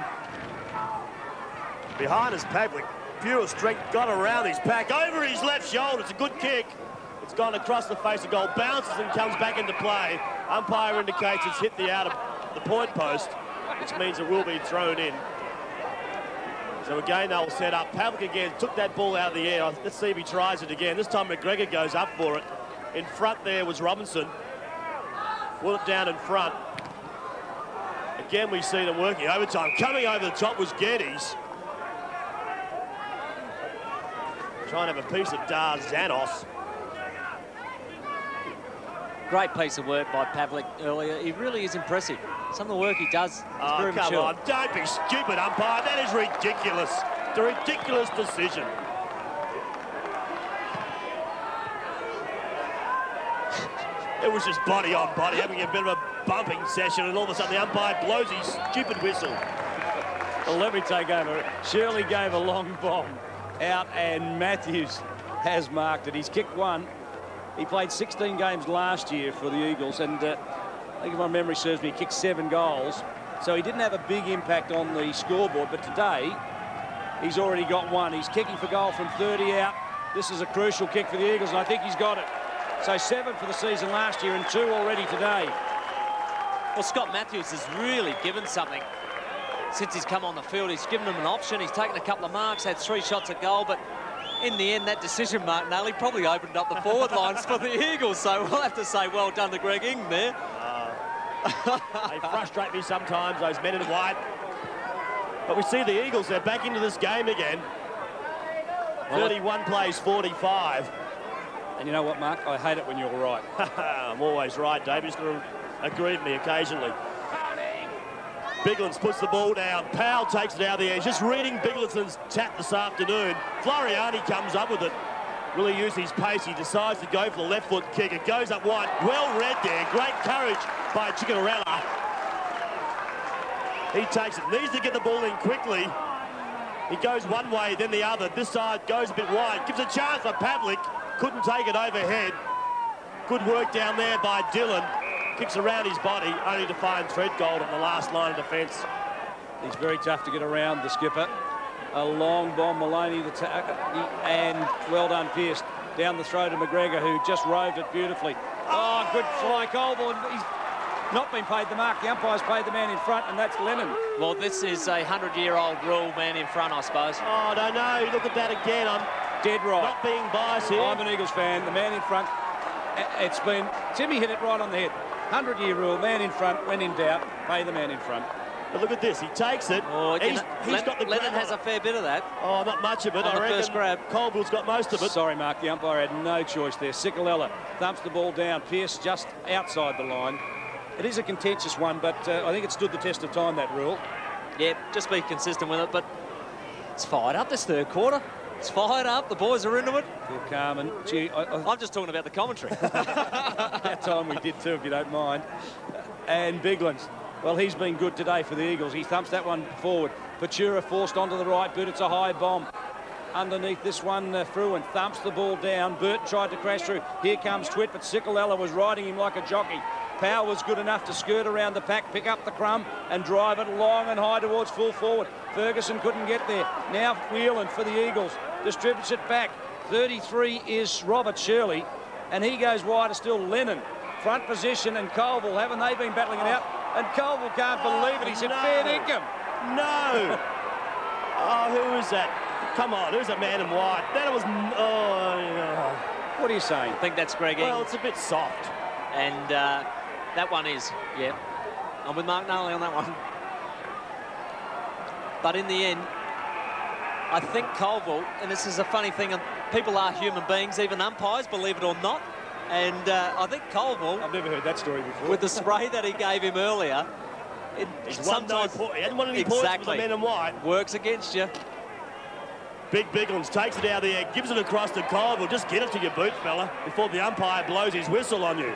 Behind us, Pavlich. Pure strength, got around his pack, over his left shoulder. It's a good kick. It's gone across the face of goal, bounces and comes back into play. Umpire indicates it's hit the out of the point post, which means it will be thrown in. So again, they'll set up. Pavlich again took that ball out of the air. Let's see if he tries it again. This time McGregor goes up for it. In front there was Robinson. Pull it down in front. Again, we see them working overtime. Coming over the top was Geddes. Trying to have a piece of Darzanos. Great piece of work by Pavlich earlier. He really is impressive. Some of the work he does is oh, very come mature. on, don't be stupid, umpire. That is ridiculous. It's a ridiculous decision. It was just body on body, having a bit of a bumping session, and all of a sudden the umpire blows his stupid whistle. Well, let me take over. Shirley gave a long bomb out, and Matthews has marked it. He's kicked one. He played sixteen games last year for the Eagles, and uh, I think if my memory serves me, he kicked seven goals. So he didn't have a big impact on the scoreboard, but today he's already got one. He's kicking for goal from thirty out. This is a crucial kick for the Eagles, and I think he's got it. So seven for the season last year and two already today. Well, Scott Matthews has really given something since he's come on the field. He's given them an option. He's taken a couple of marks, had three shots at goal, but in the end, that decision, Mark Nally, probably opened up the forward lines for the Eagles. So we'll have to say well done to Greg Ing there. Uh, they frustrate me sometimes, those men in white. But we see the Eagles, they're back into this game again. thirty-one plays forty-five. And you know what, Mark? I hate it when you're right. I'm always right, Dave. You're just going to agree with me occasionally. Biglands puts the ball down. Powell takes it out of the edge. Just reading Biglandson's tap this afternoon. Floriani comes up with it. Really used his pace. He decides to go for the left foot kick. It goes up wide. Well read there. Great courage by Ciccarella. He takes it. Needs to get the ball in quickly. He goes one way, then the other. This side goes a bit wide. Gives a chance for Pavlich. Couldn't take it overhead. Good work down there by Dylan. Kicks around his body, only to find Threadgold on the last line of defence. He's very tough to get around, the skipper. A long bomb, Maloney, the and well done, Pearce. Down the throat of McGregor, who just roved it beautifully. Oh, good fly, Colville. He's not been paid the mark. The umpire's paid the man in front, and that's Lennon. Well, this is a hundred-year-old rule, man in front, I suppose. Oh, I don't know. Look at that again. I'm dead right. Not being biased here. I'm an Eagles fan. The man in front. It's been... Timmy hit it right on the head. hundred-year rule, man in front, when in doubt, pay the man in front. But look at this, he takes it. Oh, he's know, he's Len got the Lennon has a fair bit of that. Oh, not much of it. On I the reckon first grab. Colville's got most of it. Sorry, Mark, the umpire had no choice there. Cicolella thumps the ball down. Pearce just outside the line. It is a contentious one, but uh, I think it stood the test of time, that rule. Yeah, just be consistent with it, but it's fired up this third quarter. It's fired up. The boys are into it. Feel calm and gee, I, I, I'm just talking about the commentary. that time we did too, if you don't mind. And Biglands, well, he's been good today for the Eagles. He thumps that one forward. Patura forced onto the right boot. It's a high bomb. Underneath this one uh, through and thumps the ball down. Burton tried to crash through. Here comes Twit, but Sikalella was riding him like a jockey. Power was good enough to skirt around the pack, pick up the crumb and drive it long and high towards full forward. Ferguson couldn't get there. Now Whelan for the Eagles. Distributes it back. thirty-three is Robert Shirley, and he goes wider still. Lennon, front position, and Colville. Haven't they been battling it out? And Colville can't believe it. He said, no. fair income. No. Oh, who is that? Come on, who's that man in white? That was... Oh, yeah. What are you saying? I think that's Greg Well, Ing. it's a bit soft. And uh, that one is, yeah. I'm with Mark Nolly on that one. But in the end, I think Colville, and this is a funny thing, people are human beings, even umpires, believe it or not. And uh, I think Colville... I've never heard that story before. With the spray that he gave him earlier, it He's won no point. He hadn't won any exactly. points with the men in white. Works against you. Big Biglands takes it out there, gives it across to Colville. Just get it to your boot, fella, before the umpire blows his whistle on you.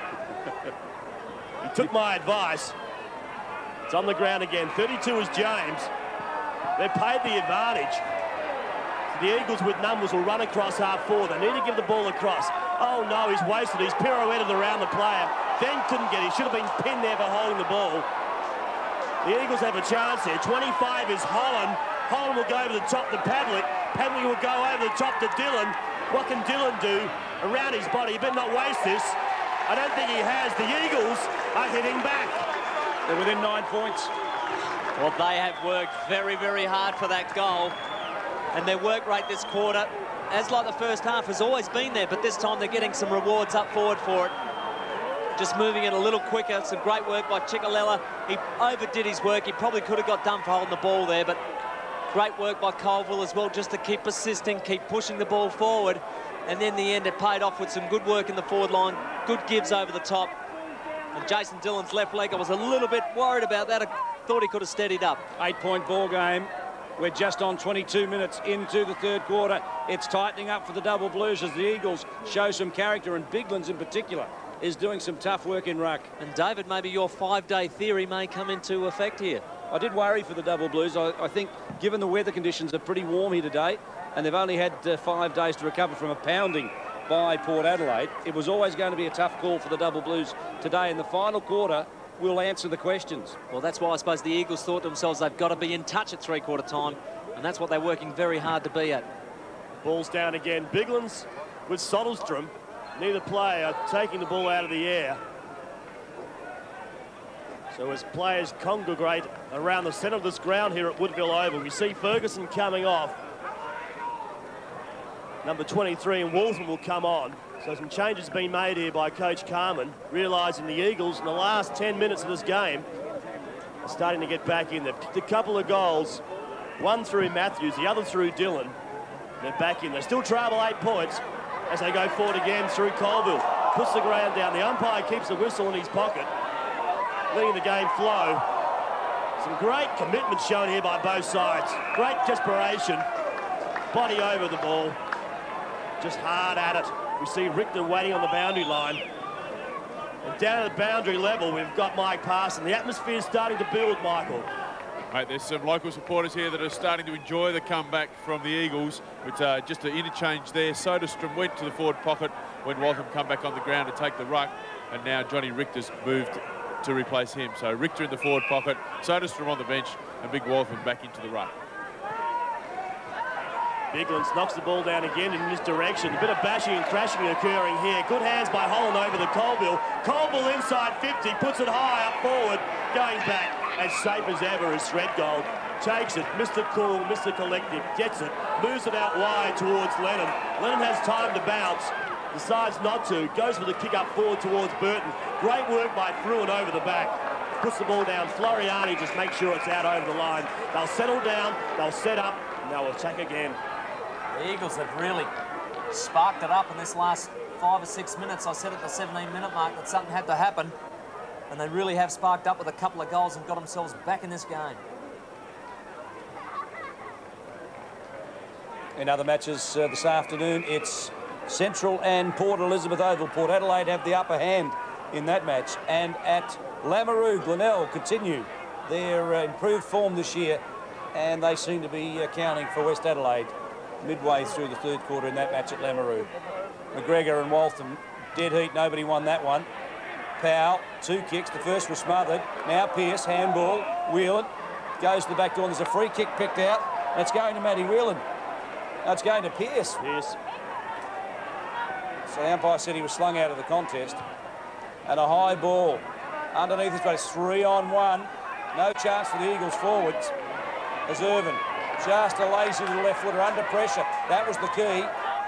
He took my advice. It's on the ground again. thirty-two is James. They paid the advantage. So the Eagles with numbers will run across half forward. They need to give the ball across. Oh no, he's wasted. He's pirouetted around the player. Then couldn't get it. He should have been pinned there for holding the ball. The Eagles have a chance here. twenty-five is Holland. Holland will go over the top to Padley. Padley will go over the top to Dillon. What can Dillon do around his body? He better not waste this. I don't think he has. The Eagles are hitting back. They're within nine points. Well, they have worked very, very hard for that goal. And their work rate this quarter, as like the first half, has always been there, but this time they're getting some rewards up forward for it. Just moving it a little quicker. Some great work by Ciccalella. He overdid his work. He probably could have got done for holding the ball there, but great work by Colville as well, just to keep persisting, keep pushing the ball forward. And then in the end, it paid off with some good work in the forward line, good gives over the top. And Jason Dillon's left leg, I was a little bit worried about that. I thought he could have steadied up. Eight-point ball game. We're just on twenty-two minutes into the third quarter. It's tightening up for the Double Blues as the Eagles show some character, and Biglands in particular is doing some tough work in ruck. And David, maybe your five-day theory may come into effect here. I did worry for the Double Blues. I, I think given the weather conditions are pretty warm here today, and they've only had uh, five days to recover from a pounding by Port Adelaide, it was always going to be a tough call for the Double Blues today. In the final quarter, we'll answer the questions. Well, that's why I suppose the Eagles thought to themselves they've got to be in touch at three-quarter time, and that's what they're working very hard to be at. Ball's down again. Biglands with Soderstrom. Neither player taking the ball out of the air. So as players congregate around the centre of this ground here at Woodville Oval, we see Ferguson coming off. Number twenty-three and Walton will come on. So some changes been made here by Coach Carman, realising the Eagles in the last ten minutes of this game are starting to get back in. They've kicked a couple of goals, one through Matthews, the other through Dillon. They're back in. They still travel eight points as they go forward again through Colville. Puts the ground down. The umpire keeps the whistle in his pocket, letting the game flow. Some great commitment shown here by both sides. Great desperation. Body over the ball. Just hard at it. We see Richter waiting on the boundary line. And down at the boundary level, we've got Mike Parson. The atmosphere's starting to build, Michael. Mate, there's some local supporters here that are starting to enjoy the comeback from the Eagles. But uh, just an interchange there. Soderstrom went to the forward pocket when Waltham come back on the ground to take the ruck. And now Johnny Richter's moved to replace him. So Richter in the forward pocket, Soderstrom on the bench, and Big Waltham back into the ruck. Biglands knocks the ball down again in this direction. A bit of bashing and crashing occurring here. Good hands by Holland over the Colville. Colville inside fifty, puts it high up forward, going back as safe as ever as Threadgold. Takes it, Mister Cool, Mister Collective, gets it, moves it out wide towards Lennon. Lennon has time to bounce, decides not to, goes for the kick up forward towards Burton. Great work by Fruin over the back. Puts the ball down. Floriani just makes sure it's out over the line. They'll settle down, they'll set up, and they'll attack again. The Eagles have really sparked it up in this last five or six minutes. I said at the seventeen minute mark that something had to happen. and they really have sparked up with a couple of goals and got themselves back in this game. In other matches uh, this afternoon, it's Central and Port Elizabeth Oval. Port Adelaide have the upper hand in that match. And at Lameroo, Glenelg continue their uh, improved form this year, and they seem to be accounting for West Adelaide midway through the third quarter in that match at Lameroo. McGregor and Waltham, dead heat, nobody won that one. Powell, two kicks, the first was smothered. Now Pearce, handball, Whelan goes to the back door, and there's a free kick picked out. It's going to Matty Whelan. It's going to Pearce. Pearce. So the umpire said he was slung out of the contest. And a high ball underneath his face, three on one. No chance for the Eagles forwards. As Irvin, just a lazy little left footer under pressure. That was the key.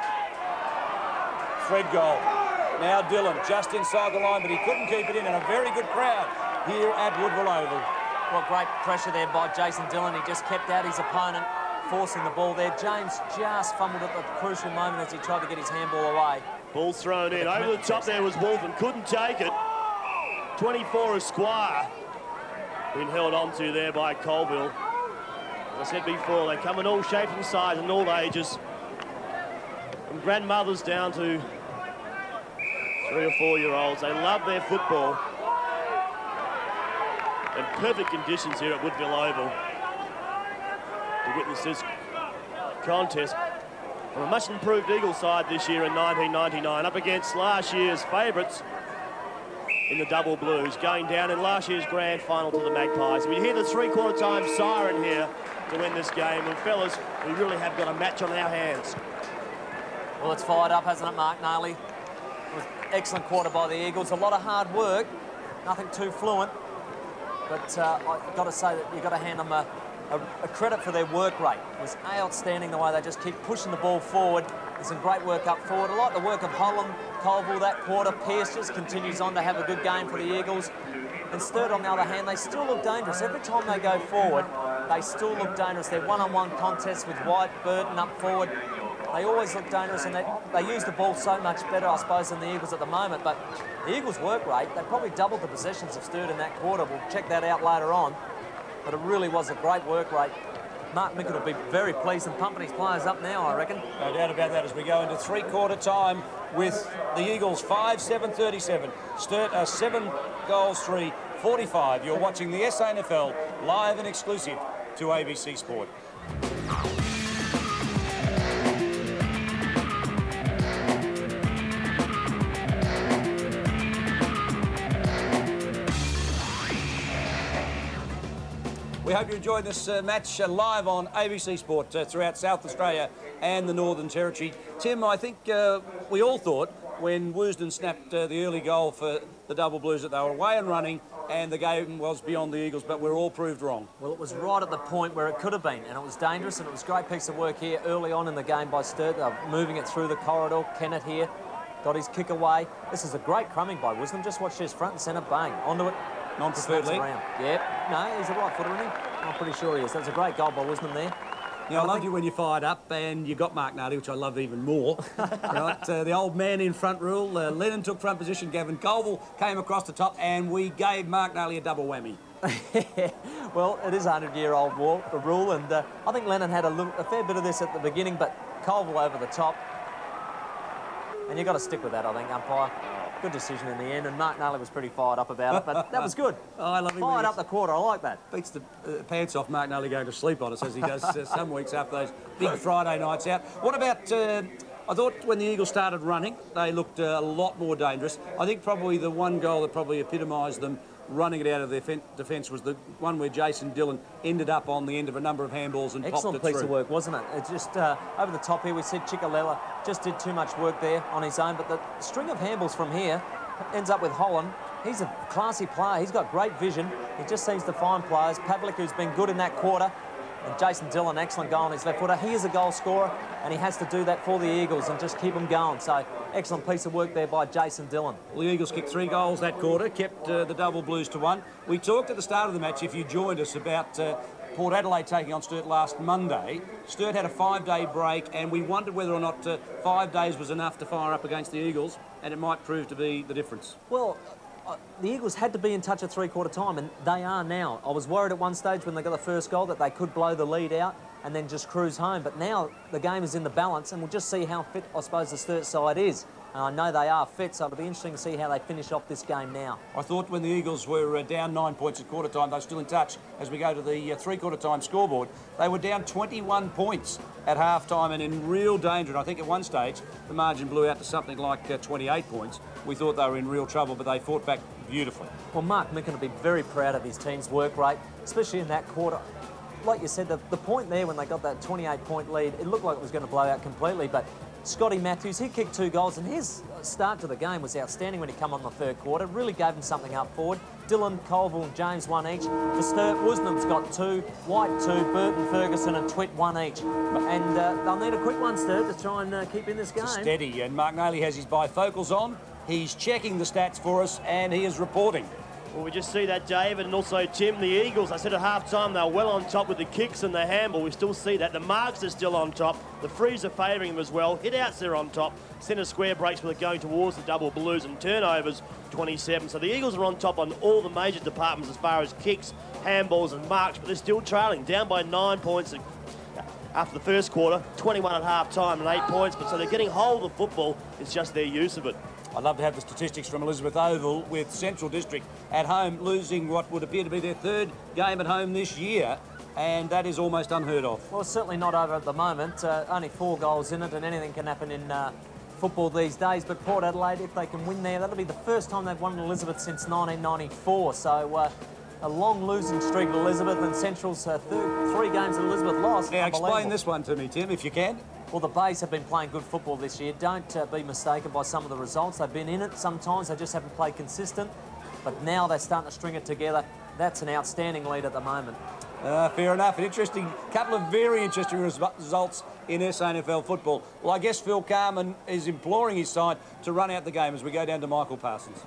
Fred goal. Now Dillon, just inside the line, but he couldn't keep it in. And a very good crowd here at Woodville Oval. Well, great pressure there by Jason Dillon. He just kept out his opponent, forcing the ball there. James just fumbled at the crucial moment as he tried to get his handball away. Ball thrown in. Over the top there was Wolfen. Couldn't take it. twenty-four Esquire. Been held on to there by Colville. As I said before, they come in all shapes and sizes and all ages. From grandmothers down to three or four-year-olds. They love their football. And perfect conditions here at Woodville Oval to witness this contest from a much improved Eagle side this year in nineteen ninety-nine, up against last year's favourites in the double blues, going down in last year's grand final to the Magpies. We hear the three-quarter time siren here to win this game, and fellas, we really have got a match on our hands. Well, it's fired up, hasn't it, Mark Naley? It was an excellent quarter by the Eagles. A lot of hard work, nothing too fluent, but uh, I've got to say that you've got to hand them a A, a credit for their work rate. It was outstanding the way they just keep pushing the ball forward. There's some great work up forward. I like the work of Holland, Colville that quarter. Pearce just continues on to have a good game for the Eagles. And Sturt, on the other hand, they still look dangerous. Every time they go forward, they still look dangerous. They're one-on-one contests with White, Burton up forward. They always look dangerous, and they, they use the ball so much better, I suppose, than the Eagles at the moment. But the Eagles' work rate, they probably doubled the possessions of Sturt in that quarter. We'll check that out later on. But it really was a great work rate. Mark Mickett will be very pleased and pumping his players up now, I reckon. No doubt about that as we go into three-quarter time with the Eagles five seven thirty-seven. Sturt are seven goals, three forty-five. You're watching the S A N F L live and exclusive to A B C Sport. We hope you enjoyed this uh, match uh, live on A B C Sport uh, throughout South Australia and the Northern Territory. Tim, I think uh, we all thought when Woosden snapped uh, the early goal for the Double Blues that they were away and running and the game was beyond the Eagles, but we're all proved wrong. Well, it was right at the point where it could have been, and it was dangerous, and it was a great piece of work here early on in the game by Sturt. They're moving it through the corridor. Kennett here got his kick away. This is a great crumbing by Woosden. Just watch this, front and centre, bang, onto it. Non-preferred leg? Yep. No, he's a right footer, isn't he? I'm pretty sure he is. That was a great goal by Woosden there. Yeah, I loved you when you fired up and you got Mark Nardi, which I love even more. Right, uh, the old man in front rule. Uh, Lennon took front position. Gavin Colville came across the top, and we gave Mark Nardi a double whammy. Well, it is a hundred-year-old rule, and uh, I think Lennon had a, little, a fair bit of this at the beginning, but Colville over the top. And you've got to stick with that, I think, umpire. Good decision in the end, and Mark Nally was pretty fired up about it, but that was good. Oh, I love him. Fired up the quarter, I like that. Beats the uh, pants off Mark Nally going to sleep on us, as he does uh, some weeks after those big Friday nights out. What about, uh, I thought when the Eagles started running, they looked uh, a lot more dangerous. I think probably the one goal that probably epitomised them running it out of their defence was the one where Jason Dillon ended up on the end of a number of handballs and Excellent popped it through. piece of work, wasn't it? It just, uh, over the top here, we said Chikalella just did too much work there on his own, but the string of handballs from here ends up with Holland. He's a classy player. He's got great vision. He just seems to find players. Pavlik, who's been good in that quarter, and Jason Dillon, excellent goal on his left footer. He is a goal scorer, and he has to do that for the Eagles and just keep them going. So, excellent piece of work there by Jason Dillon. Well, the Eagles kicked three goals that quarter, kept uh, the Double Blues to one. We talked at the start of the match, if you joined us, about uh, Port Adelaide taking on Sturt last Monday. Sturt had a five-day break, and we wondered whether or not uh, five days was enough to fire up against the Eagles, and it might prove to be the difference. Well, uh, the Eagles had to be in touch at three-quarter time, and they are now. I was worried at one stage when they got the first goal that they could blow the lead out and then just cruise home. But now the game is in the balance, and we'll just see how fit, I suppose, the Sturt side is. And I know they are fit, so it'll be interesting to see how they finish off this game now. I thought when the Eagles were uh, down nine points at quarter time, they were still in touch. As we go to the uh, three-quarter time scoreboard, they were down twenty-one points at half-time and in real danger. And I think at one stage, the margin blew out to something like uh, twenty-eight points. We thought they were in real trouble, but they fought back beautifully. Well, Mark Micken will be very proud of his team's work rate, especially in that quarter. Like you said, the, the point there when they got that twenty-eight point lead, it looked like it was going to blow out completely, but Scotty Matthews, he kicked two goals, and his start to the game was outstanding when he came on the third quarter. Really gave him something up forward. Dylan, Colville and James one each. For Sturt, Woosnam's got two, White two, Burton, Ferguson and Twitt one each. And uh, they'll need a quick one, Sturt, to try and uh, keep in this game. Steady, and Mark Nayley has his bifocals on. He's checking the stats for us, and he is reporting. Well, we just see that, David, and also Tim, the Eagles. I said at half-time they were well on top with the kicks and the handball. We still see that. The marks are still on top. The frees are favouring them as well. Hit-outs are on top. Centre square breaks were going towards the double blues, and turnovers, twenty-seven. So the Eagles are on top on all the major departments as far as kicks, handballs and marks, but they're still trailing, down by nine points after the first quarter, twenty-one at half-time and eight points. But so they're getting hold of the football. It's just their use of it. I'd love to have the statistics from Elizabeth Oval with Central District at home losing what would appear to be their third game at home this year, and that is almost unheard of. Well, it's certainly not over at the moment. Uh, only four goals in it, and anything can happen in uh, football these days. But Port Adelaide, if they can win there, that'll be the first time they've won Elizabeth since nineteen ninety-four. So uh, a long losing streak at Elizabeth, and Central's uh, third, three games that Elizabeth lost. Now, explain this one to me, Tim, if you can. Well, the Bays have been playing good football this year. Don't uh, be mistaken by some of the results. They've been in it sometimes. They just haven't played consistent. But now they're starting to string it together. That's an outstanding lead at the moment. Uh, fair enough. An interesting couple of very interesting res results in S A N F L football. Well, I guess Phil Carman is imploring his side to run out the game as we go down to Michael Parsons.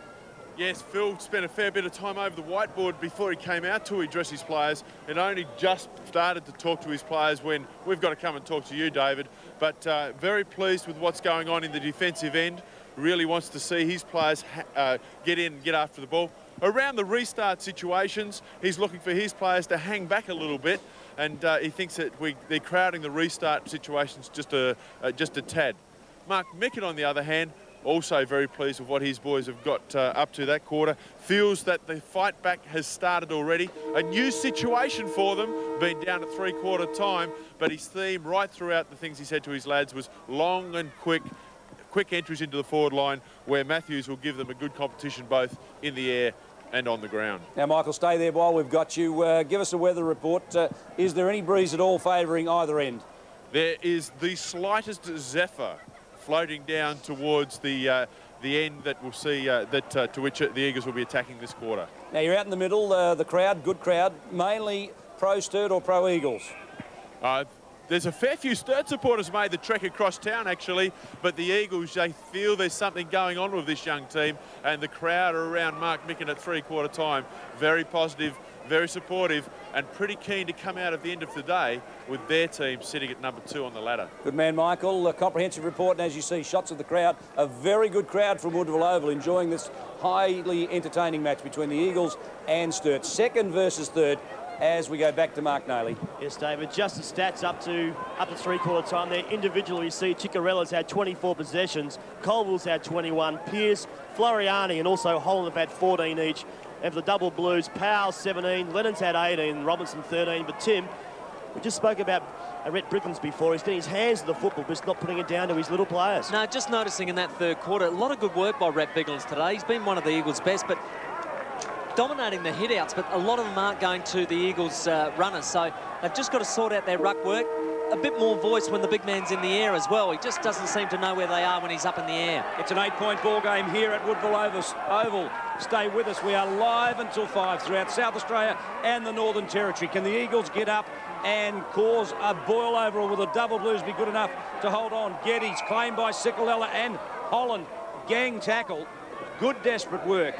Yes, Phil spent a fair bit of time over the whiteboard before he came out to address his players, and only just started to talk to his players when we've got to come and talk to you, David. But uh, very pleased with what's going on in the defensive end. Really wants to see his players ha uh, get in and get after the ball. Around the restart situations, he's looking for his players to hang back a little bit, and uh, he thinks that we, they're crowding the restart situations just a, uh, just a tad. Mark Micken, on the other hand, also very pleased with what his boys have got uh, up to that quarter. Feels that the fight back has started already. A new situation for them, being down at three-quarter time, but his theme right throughout the things he said to his lads was long and quick, quick entries into the forward line where Matthews will give them a good competition both in the air and on the ground. Now, Michael, stay there while we've got you. Uh, give us a weather report. Uh, is there any breeze at all favouring either end? There is the slightest zephyr floating down towards the uh, the end that we'll see uh, that uh, to which the Eagles will be attacking this quarter. Now you're out in the middle, uh, the crowd, good crowd, mainly pro Sturt or pro Eagles? Uh, there's a fair few Sturt supporters made the trek across town actually, but the Eagles, they feel there's something going on with this young team, and the crowd are around Mark Micken at three-quarter time. Very positive, very supportive, and pretty keen to come out at the end of the day with their team sitting at number two on the ladder. Good man, Michael. A comprehensive report, and as you see, shots of the crowd. A very good crowd from Woodville Oval enjoying this highly entertaining match between the Eagles and Sturt. Second versus third as we go back to Mark Nayley. Yes, David, just the stats up to up to three-quarter time there. Individually, you see Chicarella's had twenty-four possessions, Colville's had twenty-one, Pearce, Floriani and also Holland have had fourteen each. And for the double blues, Powell seventeen, Lennon's had eighteen, Robinson thirteen. But Tim, we just spoke about Rhett Bricklands before. He's getting his hands to the football, but he's not putting it down to his little players. No, just noticing in that third quarter, a lot of good work by Rhett Bricklands today. He's been one of the Eagles' best, but dominating the hit-outs, but a lot of them aren't going to the Eagles' uh, runners. So they've just got to sort out their ruck work. A bit more voice when the big man's in the air as well. He just doesn't seem to know where they are when he's up in the air. It's an eight-point ball game here at Woodville Oval. Stay with us. We are live until five throughout South Australia and the Northern Territory. Can the Eagles get up and cause a boil over, or will the double blues be good enough to hold on? Geddes claimed by Sicolella and Holland. Gang tackle. Good desperate work.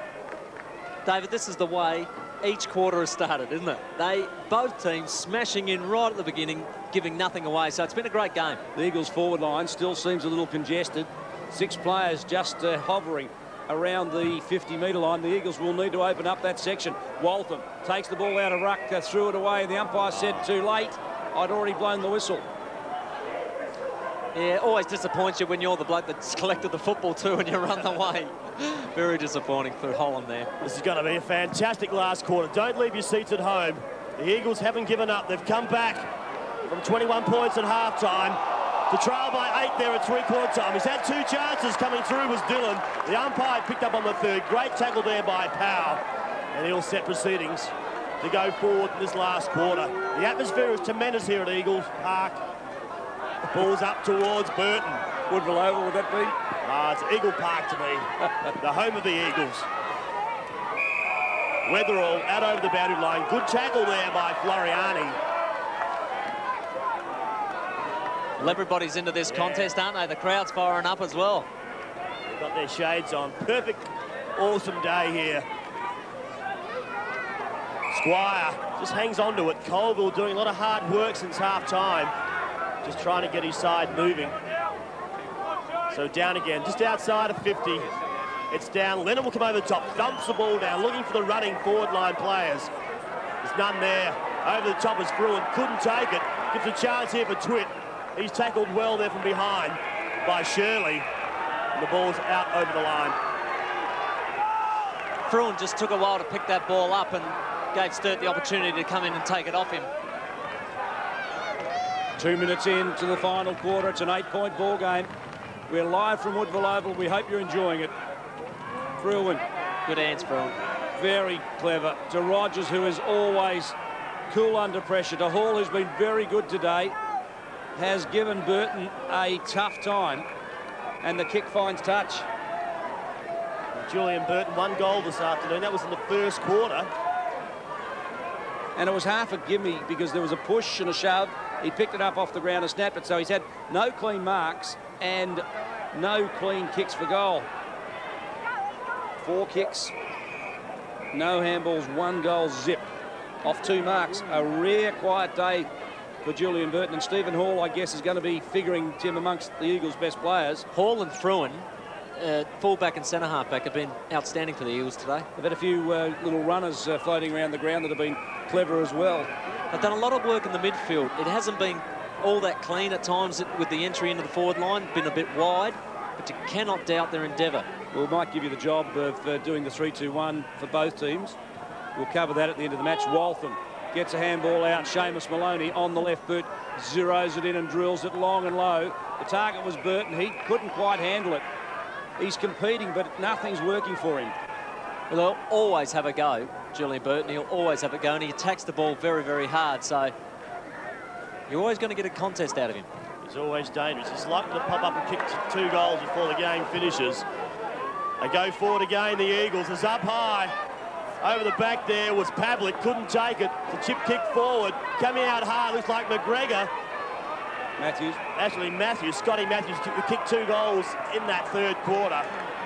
David, this is the way each quarter has started, isn't it? They, both teams smashing in right at the beginning, giving nothing away. So it's been a great game. The Eagles' forward line still seems a little congested. Six players just uh, hovering around the fifty metre line. The Eagles will need to open up that section. Waltham takes the ball out of ruck, uh, threw it away. The umpire said too late. I'd already blown the whistle. Yeah, always disappoints you when you're the bloke that's collected the football too and you run the way. Very disappointing for Holland there. This is going to be a fantastic last quarter. Don't leave your seats at home. The Eagles haven't given up. They've come back from twenty-one points at half-time to trail by eight there at three-quarter time. He's had two chances coming through, was Dillon. The umpire picked up on the third. Great tackle there by Powell. And he'll set proceedings to go forward in this last quarter. The atmosphere is tremendous here at Eagles Park. The ball's up towards Burton. Woodville Oval, would that be? Ah, it's Eagle Park to me. The home of the Eagles. Weatherall out over the boundary line. Good tackle there by Floriani. Well, everybody's into this contest, aren't they? The crowd's firing up as well. They've got their shades on. Perfect, awesome day here. Squire just hangs on to it. Colville doing a lot of hard work since half-time. Just trying to get his side moving. So down again, just outside of fifty. It's down. Lennon will come over the top, thumps the ball down, looking for the running forward line players. There's none there. Over the top is Fruin. Couldn't take it. Gives a chance here for Twitt. He's tackled well there from behind by Shirley. And the ball's out over the line. Fruin just took a while to pick that ball up and gave Sturt the opportunity to come in and take it off him. Two minutes into the final quarter. It's an eight-point ball game. We're live from Woodville Oval. We hope you're enjoying it. Fruin. Good hands, Fruin. Very clever. To Rogers, who is always cool under pressure. To Hall, who's been very good today, has given Burton a tough time. And the kick finds touch. Julian Burton, one goal this afternoon. That was in the first quarter. And it was half a gimme because there was a push and a shove. He picked it up off the ground and snapped it. So he's had no clean marks and no clean kicks for goal. Four kicks, no handballs, one goal, zip. Off two marks. A rare quiet day for Julian Burton. And Stephen Hall, I guess, is going to be figuring Tim amongst the Eagles' best players. Hall and Fruin, uh, full-back and centre-half-back, have been outstanding for the Eagles today. They've had a few uh, little runners uh, floating around the ground that have been clever as well. They've done a lot of work in the midfield. It hasn't been all that clean at times with the entry into the forward line, been a bit wide, but you cannot doubt their endeavour. Well, we might give you the job of uh, doing the three two one for both teams. We'll cover that at the end of the match. Waltham gets a handball out. Seamus Maloney on the left boot, zeroes it in and drills it long and low. The target was Burton. He couldn't quite handle it. He's competing, but nothing's working for him. Well, they'll always have a go, Julian Burton. He'll always have a go, and he attacks the ball very, very hard. So you're always going to get a contest out of him. He's always dangerous. He's likely to pop up and kick two goals before the game finishes. They go forward again, the Eagles. Is up high. Over the back there was Pavlik. Couldn't take it. The chip kick forward. Coming out hard, looks like McGregor. Matthews. Actually, Matthews. Scotty Matthews kicked two goals in that third quarter.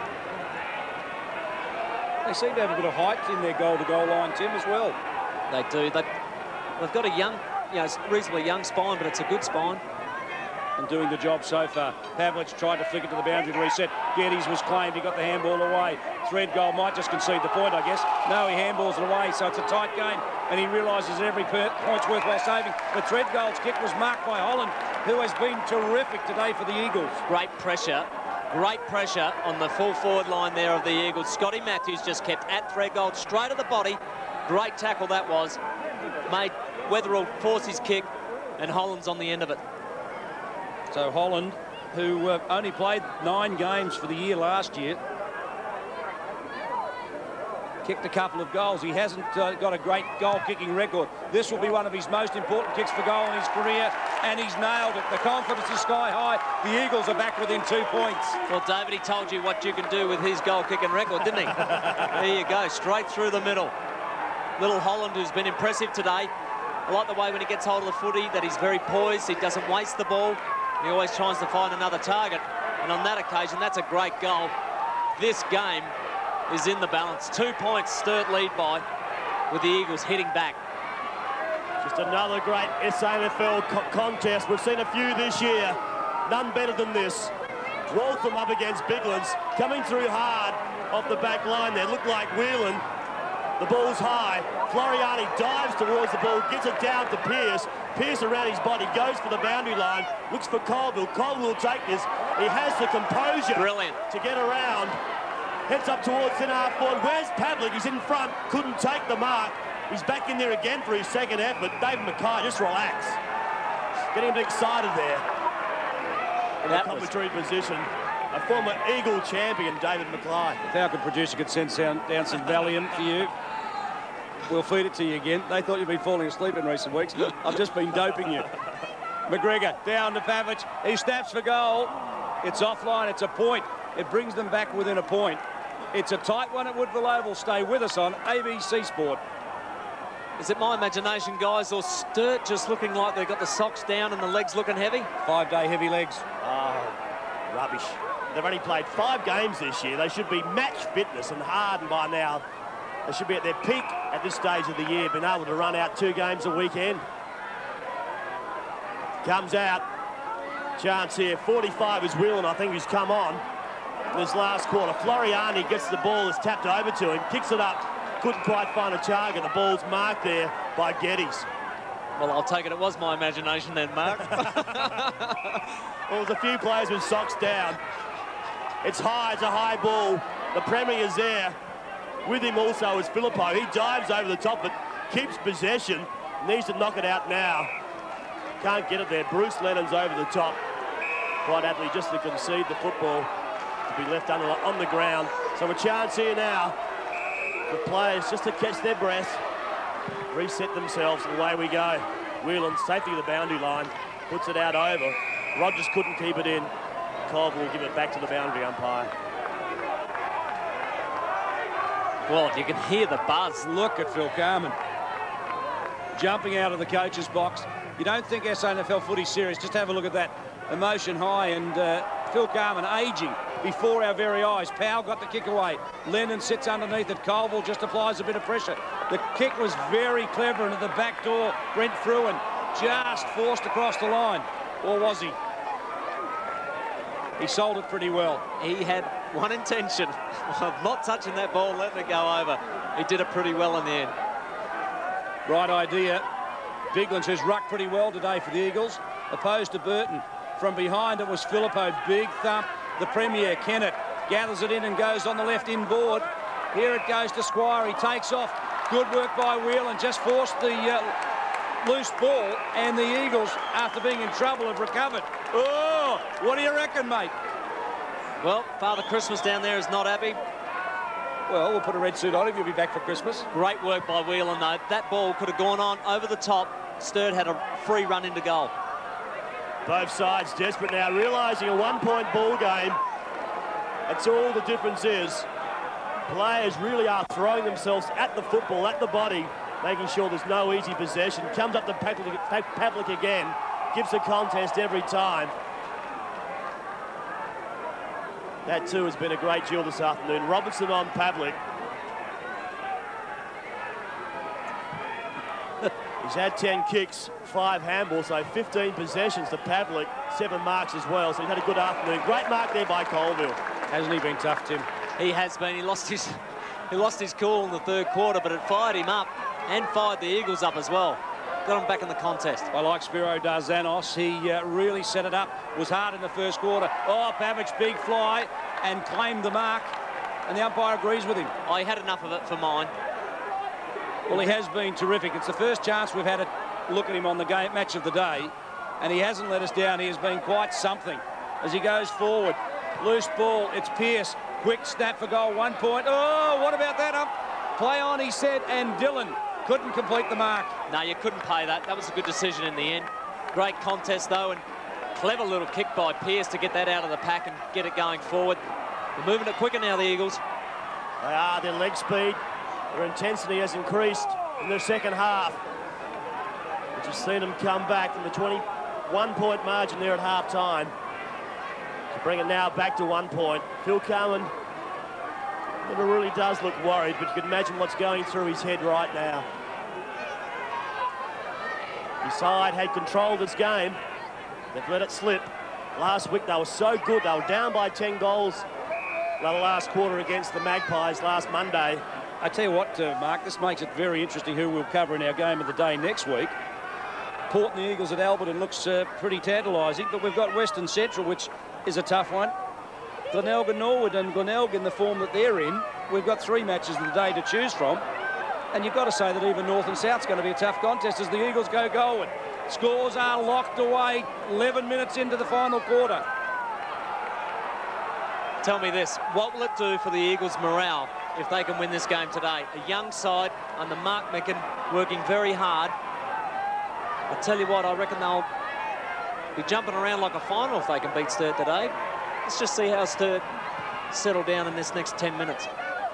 They seem to have a bit of height in their goal-to-goal line, Tim, as well. They do. They, they've got a young, you know, reasonably young spine, but it's a good spine. And doing the job so far. Pavlich tried to flick it to the boundary to reset. Geddes was claimed. He got the handball away. Threadgold might just concede the point, I guess. No, he handballs it away, so it's a tight game. And he realises every point's worthwhile saving. But Threadgold's kick was marked by Holland, who has been terrific today for the Eagles. Great pressure. Great pressure on the full forward line there of the Eagles. Scotty Matthews just kept at Threadgold straight at the body. Great tackle that was. Made Weatherall force his kick, and Holland's on the end of it. So Holland, who uh, only played nine games for the year last year, kicked a couple of goals. He hasn't uh, got a great goal-kicking record. This will be one of his most important kicks for goal in his career, and he's nailed it. The confidence is sky high. The Eagles are back within two points. Well, David, he told you what you can do with his goal-kicking record, didn't he? There you go, straight through the middle. Little Holland, who's been impressive today. I like the way when he gets hold of the footy that he's very poised. He doesn't waste the ball. He always tries to find another target. And on that occasion, that's a great goal. This game is in the balance. Two points Sturt lead by, with the Eagles hitting back. Just another great S A N F L co contest. We've seen a few this year. None better than this. Waltham up against Biglands, coming through hard off the back line there. Looked like Whelan. The ball's high. Floriani dives towards the ball, gets it down to Pearce. Pearce around his body, goes for the boundary line, looks for Colville. Colville will take this. He has the composure Brilliant. to get around. Heads up towards centre half forward. Where's Pavlik? He's in front, couldn't take the mark. He's back in there again for his second effort. David Mackay, just relax. Getting him excited there. In that commentary position. A former Eagle champion, David Mackay. The Falcon producer could send down, down some Valium for you. We'll feed it to you again. They thought you'd been falling asleep in recent weeks. I've just been doping you. McGregor down to Pavic. He snaps for goal. It's offline. It's a point. It brings them back within a point. It's a tight one at Woodville Oval. Stay with us on A B C Sport. Is it my imagination, guys, or Sturt just looking like they've got the socks down and the legs looking heavy? Five-day heavy legs. Oh, rubbish. They've only played five games this year. They should be match fitness and hardened by now. They should be at their peak at this stage of the year, being able to run out two games a weekend. Comes out. Chance here. forty-five is Whelan, I think, who's come on in this last quarter. Floriani gets the ball, is tapped over to him, kicks it up. Couldn't quite find a target. The ball's marked there by Geddes. Well, I'll take it it was my imagination then, Mark. Well, there's a few players with socks down. It's high, it's a high ball. The Premier is there. With him also is Filippo. He dives over the top, but keeps possession. Needs to knock it out now. Can't get it there. Bruce Lennon's over the top. Quite happily just to concede the football. To be left under, on the ground. So a chance here now. The players just to catch their breath. Reset themselves, and away we go. Whelan safely to the boundary line. Puts it out over. Rogers couldn't keep it in. Colville will give it back to the boundary umpire. Well, you can hear the buzz. Look at Phil Carman jumping out of the coach's box. You don't think S A N F L footy's serious, just have a look at that. Emotion high, and uh, Phil Carman aging before our very eyes. Powell got the kick away. Lennon sits underneath it. Colville just applies a bit of pressure. The kick was very clever into the back door. Brent Fruin just forced across the line. Or was he? He sold it pretty well. He had one intention of not touching that ball, letting it go over. He did it pretty well in the end. Right idea. Biglands, who's rucked pretty well today for the Eagles, opposed to Burton. From behind it was Filippo. Big thump. The Premier, Kennett, gathers it in and goes on the left inboard. Here it goes to Squire. He takes off. Good work by Whelan. Just forced the uh, loose ball, and the Eagles, after being in trouble, have recovered. Oh, what do you reckon, mate? Well, Father Christmas down there is not happy. Well, we'll put a red suit on if you'll be back for Christmas. Great work by Whelan, though. That ball could have gone on over the top. Sturt had a free run into goal. Both sides desperate now, realising a one-point ball game. That's all the difference is. Players really are throwing themselves at the football, at the body, making sure there's no easy possession. Comes up to Pavlik, Pavlik again, gives a contest every time. That too has been a great duel this afternoon. Robertson on Pavlik. He's had ten kicks, five handballs, so fifteen possessions to Pavlik, seven marks as well. So he's had a good afternoon. Great mark there by Colville. Hasn't he been tough, Tim? He has been. He lost his, he lost his cool in the third quarter, but it fired him up and fired the Eagles up as well. Got him back in the contest. I like Spiro Darzanos. He uh, really set it up. Was hard in the first quarter. Oh, Pavic, big fly, and claimed the mark. And the umpire agrees with him. I had enough of it for mine. Well, he has been terrific. It's the first chance we've had a look at him on the game match of the day, and he hasn't let us down. He has been quite something as he goes forward. Loose ball. It's Pearce. Quick snap for goal. One point. Oh, what about that? Ump? Play on, he said, and Dillon couldn't complete the mark. No, you couldn't pay that. That was a good decision in the end. Great contest, though, and clever little kick by Pearce to get that out of the pack and get it going forward. They're moving it quicker now, the Eagles. They are. Their leg speed, their intensity has increased in the second half. We've just seen them come back from the twenty-one point margin there at half-time to bring it now back to one point. Phil Carman never really does look worried, but you can imagine what's going through his head right now. His side had controlled this game. They've let it slip. Last week they were so good. They were down by ten goals the last quarter against the Magpies last Monday. I tell you what, uh, Mark, this makes it very interesting who we'll cover in our game of the day next week. Port and the Eagles at Alberton looks uh, pretty tantalising, but we've got Western Central, which is a tough one. Glenelg Norwood and Glenelg in the form that they're in. We've got three matches of the day to choose from. And you've got to say that even North and South's going to be a tough contest as the Eagles go goalward. Scores are locked away, eleven minutes into the final quarter. Tell me this, what will it do for the Eagles' morale if they can win this game today? A young side under Mark Micken working very hard. I tell you what, I reckon they'll be jumping around like a final if they can beat Sturt today. Let's just see how Sturt settle down in this next ten minutes.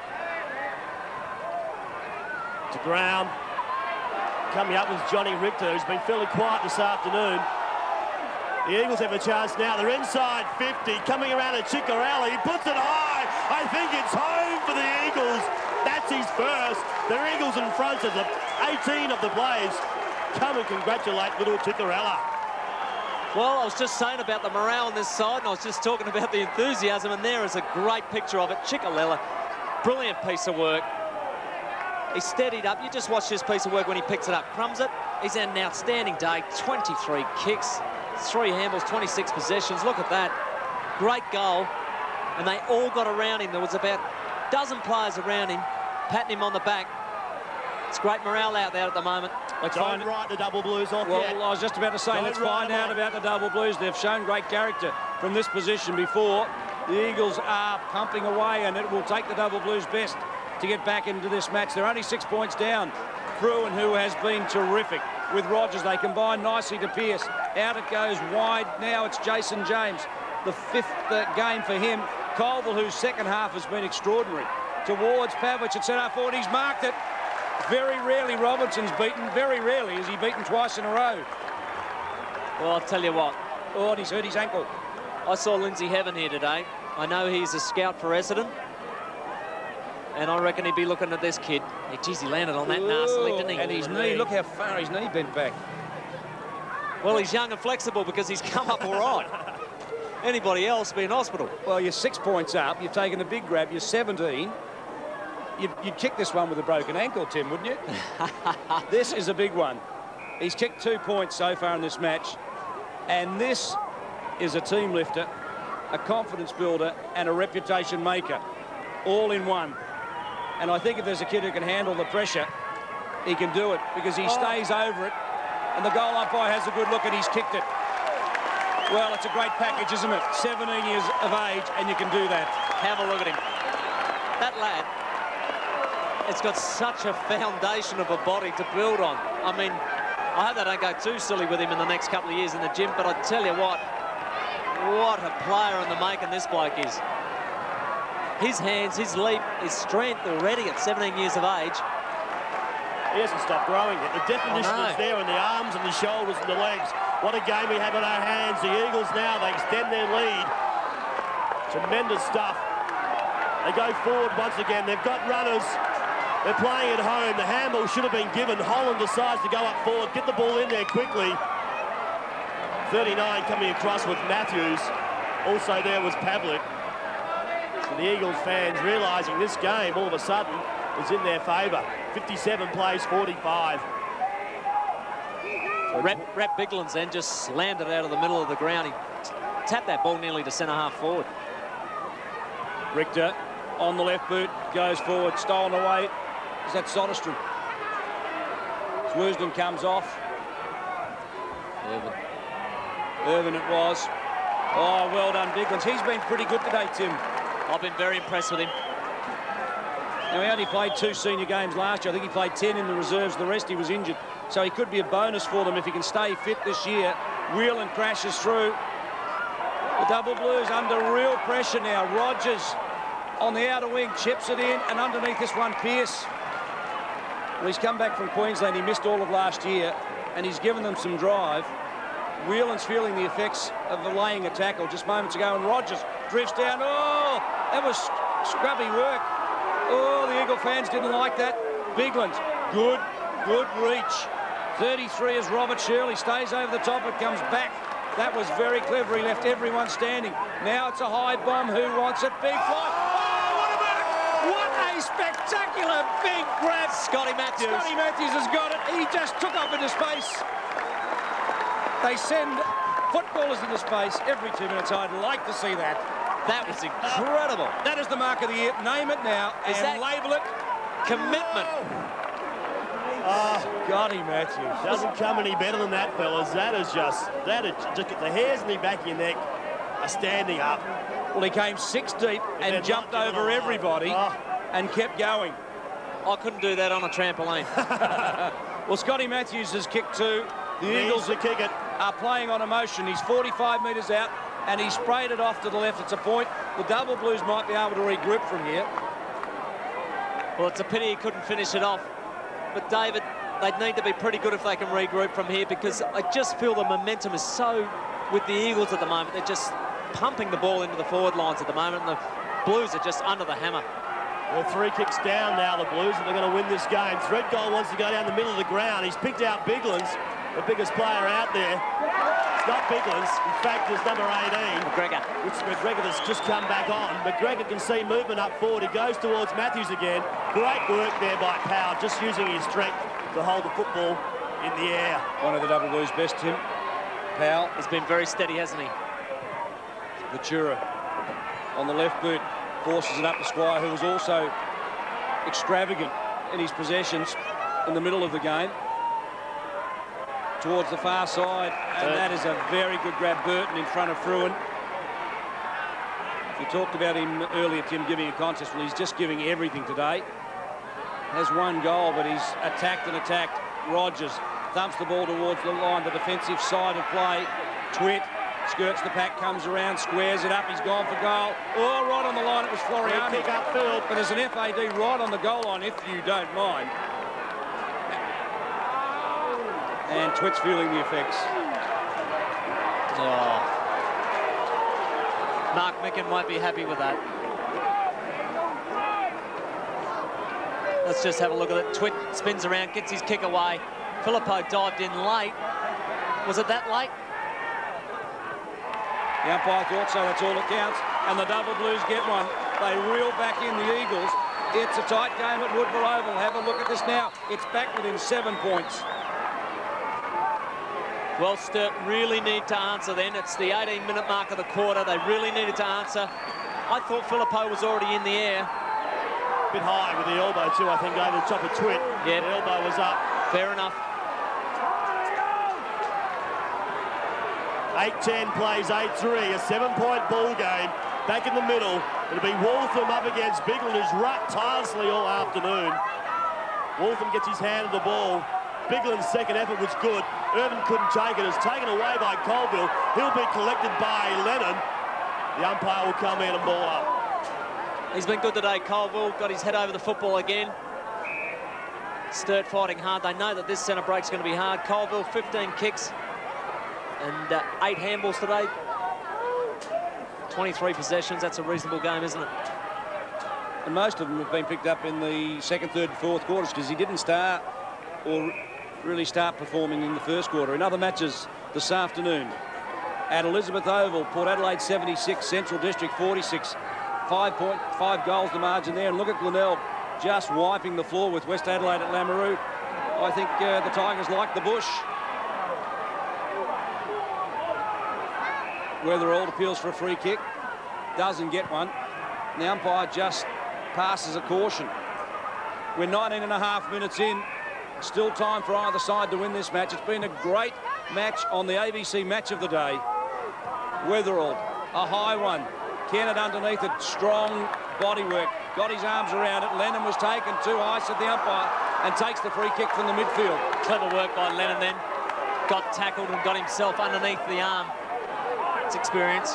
To ground. Coming up was Johnny Richter, who's been fairly quiet this afternoon. The Eagles have a chance now. They're inside fifty, coming around to Chickarella. He puts it high. I think it's home for the Eagles. That's his first. The Eagles in front of the eighteen of the Blaze. Come and congratulate little Chickarella. Well, I was just saying about the morale on this side, and I was just talking about the enthusiasm, and there is a great picture of it. Chickarella, brilliant piece of work. He's steadied up. You just watch this piece of work when he picks it up. Crumbs it. He's had an outstanding day. twenty-three kicks, three handballs, twenty-six possessions. Look at that. Great goal. And they all got around him. There was about a dozen players around him, patting him on the back. It's great morale out there at the moment. Let's Don't write the double blues off Well, yet. I was just about to say, Don't let's find out off. about the double blues. They've shown great character from this position before. The Eagles are pumping away, and it will take the double blues best to get back into this match. They're only six points down. Fruin, who has been terrific with Rogers. They combine nicely to Pearce. Out it goes wide. Now it's Jason James. The fifth uh, game for him. Colville, whose second half has been extraordinary. Towards Pavlich at centre forward. He's marked it. Very rarely Robinson's beaten. Very rarely is he beaten twice in a row. Well, I'll tell you what. Oh, and he's hurt his ankle. I saw Lindsay Heaven here today. I know he's a scout for Essendon. And I reckon he'd be looking at this kid. Hey, geez, he landed on that nastily, didn't he? And his knee, look how far his knee bent back. Well, he's young and flexible because he's come up all right. Anybody else be in hospital. Well, you're six points up. You've taken a big grab. You're seventeen. You'd, you'd kick this one with a broken ankle, Tim, wouldn't you? This is a big one. He's kicked two points so far in this match. And this is a team lifter, a confidence builder, and a reputation maker, all in one. And I think if there's a kid who can handle the pressure, he can do it because he oh. stays over it. And the goal umpire has a good look and he's kicked it. Well, it's a great package, isn't it? seventeen years of age and you can do that. Have a look at him. That lad, it's got such a foundation of a body to build on. I mean, I hope they don't go too silly with him in the next couple of years in the gym, but I tell you what, what a player in the making this bloke is. His hands, his leap, his strength already at seventeen years of age. He hasn't stopped growing it. The definition is there in the arms and the shoulders and the legs. What a game we have on our hands. The Eagles now, they extend their lead. Tremendous stuff. They go forward once again. They've got runners. They're playing at home. The handball should have been given. Holland decides to go up forward, get the ball in there quickly. thirty-nine coming across with Matthews. Also there was Pavlik. So the Eagles fans realising this game all of a sudden is in their favour. fifty-seven plays forty-five. So Rap, Rap Biglan's then just slammed it out of the middle of the ground. He tapped that ball nearly to centre half forward. Richter on the left boot, goes forward, stolen away. Is that Soderstrom? Swoosden comes off. Irvin. Irvin it was. Oh, well done, Biglands. He's been pretty good today, Tim. I've been very impressed with him. Now, he only played two senior games last year. I think he played ten in the reserves. The rest he was injured. So he could be a bonus for them if he can stay fit this year. Whelan crashes through. The double blues under real pressure now. Rogers on the outer wing, chips it in, and underneath this one, Pearce. Well, he's come back from Queensland. He missed all of last year, and he's given them some drive. Whelan's feeling the effects of the laying a tackle just moments ago, and Rogers drifts down. Oh, that was scrubby work. Oh, the Eagle fans didn't like that. Bigland, good, good reach. thirty-three is Robert Shirley, stays over the top, it comes back. That was very clever, he left everyone standing. Now it's a high bomb, who wants it? Big fly. a spectacular big grab. Scotty Matthews. Scotty Matthews has got it. He just took off into space. They send footballers into space every two minutes. I'd like to see that. That was incredible. That is the mark of the year. Name it now Is and that label it. commitment? Oh, Scotty Matthews. doesn't come any better than that, fellas. That is just, that is just the hairs in the back of your neck are standing up. Well, he came six deep and they're jumped not over gonna everybody lie. and kept going. I couldn't do that on a trampoline. Well, Scotty Matthews has kicked two. The He Eagles needs to kick it. are playing on emotion. He's forty-five metres out and he sprayed it off to the left. It's a point. The Double Blues might be able to regroup from here. Well, it's a pity he couldn't finish it off. But, David, they'd need to be pretty good if they can regroup from here, because I just feel the momentum is so with the Eagles at the moment. They're just pumping the ball into the forward lines at the moment, and the Blues are just under the hammer. They're three kicks down now, the Blues, and they're going to win this game. Threadgold wants to go down the middle of the ground. He's picked out Biglands, the biggest player out there. It's not Biglands. In fact, it's number eighteen. McGregor. Which McGregor has just come back on. McGregor can see movement up forward. He goes towards Matthews again. Great work there by Powell, just using his strength to hold the football in the air. One of the Double Blues' best, Tim. Powell. He's been very steady, hasn't he? Ventura on the left boot forces it up to Squire, who was also extravagant in his possessions in the middle of the game. Towards the far side, and that is a very good grab. Burton in front of Fruin. You talked about him earlier, Tim, giving a contest. Well, he's just giving everything today. Has one goal, but he's attacked and attacked. Rogers thumps the ball towards the line, the defensive side of play. Twit skirts the pack, comes around, squares it up. He's gone for goal. Oh, right on the line, it was Floriani. Pick up field. But there's an F A D right on the goal line, if you don't mind. And Twit's feeling the effects. Oh. Mark Micken won't be happy with that. Let's just have a look at it. Twit spins around, gets his kick away. Filippo dived in late. Was it that late? The umpire thought so, that's all that counts. And the Double Blues get one. They reel back in the Eagles. It's a tight game at Woodville Oval. Have a look at this now. It's back within seven points. Well, Sturt really need to answer then. It's the eighteen minute mark of the quarter. They really needed to answer. I thought Filippo was already in the air. Bit high with the elbow too, I think, over the top of Twit. Yeah. The elbow was up. Fair enough. eight ten plays eight three, a seven-point ball game. Back in the middle, it'll be Waltham up against Bigland, who's rucked tirelessly all afternoon. Waltham gets his hand on the ball. Bigland's second effort was good. Irvin couldn't take it. It's taken away by Colville. He'll be collected by Lennon. The umpire will come in and ball up. He's been good today, Colville. Got his head over the football again. Sturt fighting hard. They know that this centre break's going to be hard. Colville, fifteen kicks and uh, eight handballs today. twenty-three possessions. That's a reasonable game, isn't it? And most of them have been picked up in the second, third and fourth quarters, because he didn't start or really start performing in the first quarter. In other matches this afternoon, at Elizabeth Oval, Port Adelaide seventy-six, Central District forty-six. Five point five goals the margin there. And look at Glenelg just wiping the floor with West Adelaide at Lamoureux. I think uh, the Tigers like the bush. Weatherald appeals for a free kick. Doesn't get one. The umpire just passes a caution. We're nineteen and a half minutes in. Still time for either side to win this match. It's been a great match on the A B C match of the day. Weatherald, a high one. Kennett underneath it, strong body work. Got his arms around it. Lennon was taken too high, said the umpire, and takes the free kick from the midfield. Clever work by Lennon then. Got tackled and got himself underneath the arm. It's experience.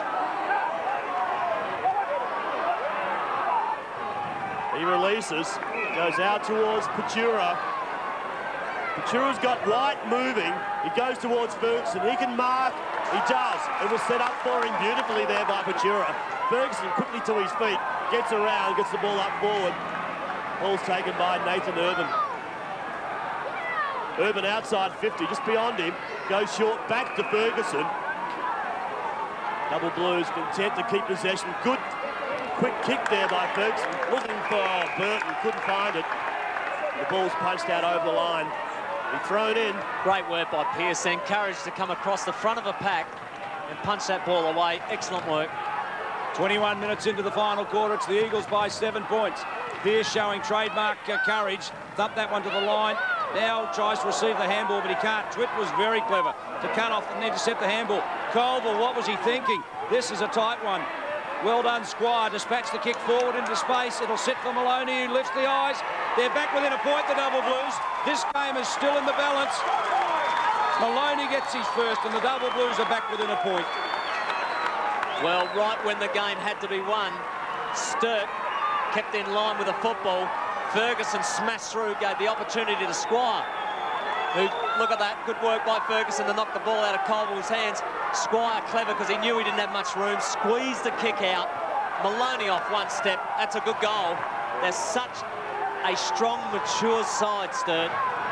He releases, goes out towards Patura. Patura's got White moving. He goes towards Ferguson. He can mark. He does. It was set up for him beautifully there by Patura. Ferguson quickly to his feet, gets around, gets the ball up forward. Ball's taken by Nathan Irvin. Irvin outside fifty, just beyond him. Goes short back to Ferguson. Double Blues content to keep possession. Good quick kick there by Ferguson. Looking for Burton, couldn't find it. The ball's punched out over the line. He thrown in. Great work by Pearson. Courage to come across the front of a pack and punch that ball away. Excellent work. twenty-one minutes into the final quarter. It's the Eagles by seven points. Pearce showing trademark uh, courage. Thumped that one to the line. Now tries to receive the handball, but he can't. Twitt was very clever to cut off and intercept the handball. Colville, what was he thinking? This is a tight one. Well done, Squire. Dispatched the kick forward into space. It'll sit for Maloney, who lifts the eyes. They're back within a point, the Double Blues. This game is still in the balance. Maloney gets his first, and the Double Blues are back within a point. Well, right when the game had to be won, Sturt kept in line with the football. Ferguson smashed through, gave the opportunity to Squire, who, look at that, good work by Ferguson to knock the ball out of Colville's hands. Squire clever because he knew he didn't have much room, squeezed the kick out. Maloney off one step. That's a good goal. They're such a strong, mature side, Sturt.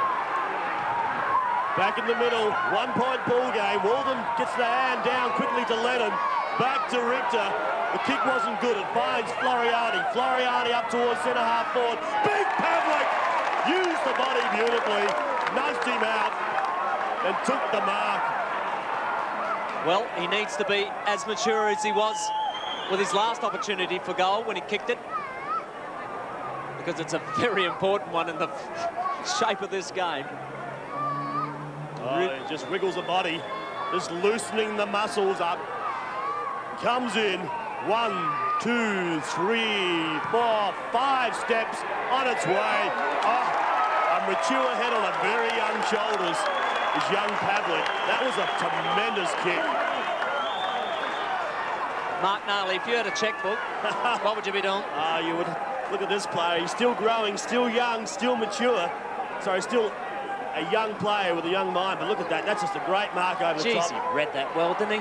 Back in the middle, one-point ball game. Walden gets the hand down quickly to Lennon. Back to Richter. The kick wasn't good. It finds Floriani. Floriani up towards centre-half forward. Big Pavlik used the body beautifully, nudged him out, and took the mark. Well, he needs to be as mature as he was with his last opportunity for goal when he kicked it, because it's a very important one in the shape of this game. Oh, he just wiggles the body, just loosening the muscles up. Comes in, one, two, three, four, five steps on its way. Oh, a mature head on a very young shoulders is young Pavlik. That was a tremendous kick. Mark Narley, if you had a checkbook, what would you be doing? Uh, you would look at this player. He's still growing, still young, still mature. Sorry, still a young player with a young mind. But look at that. That's just a great mark over the top. Jeez, he read that well, didn't he?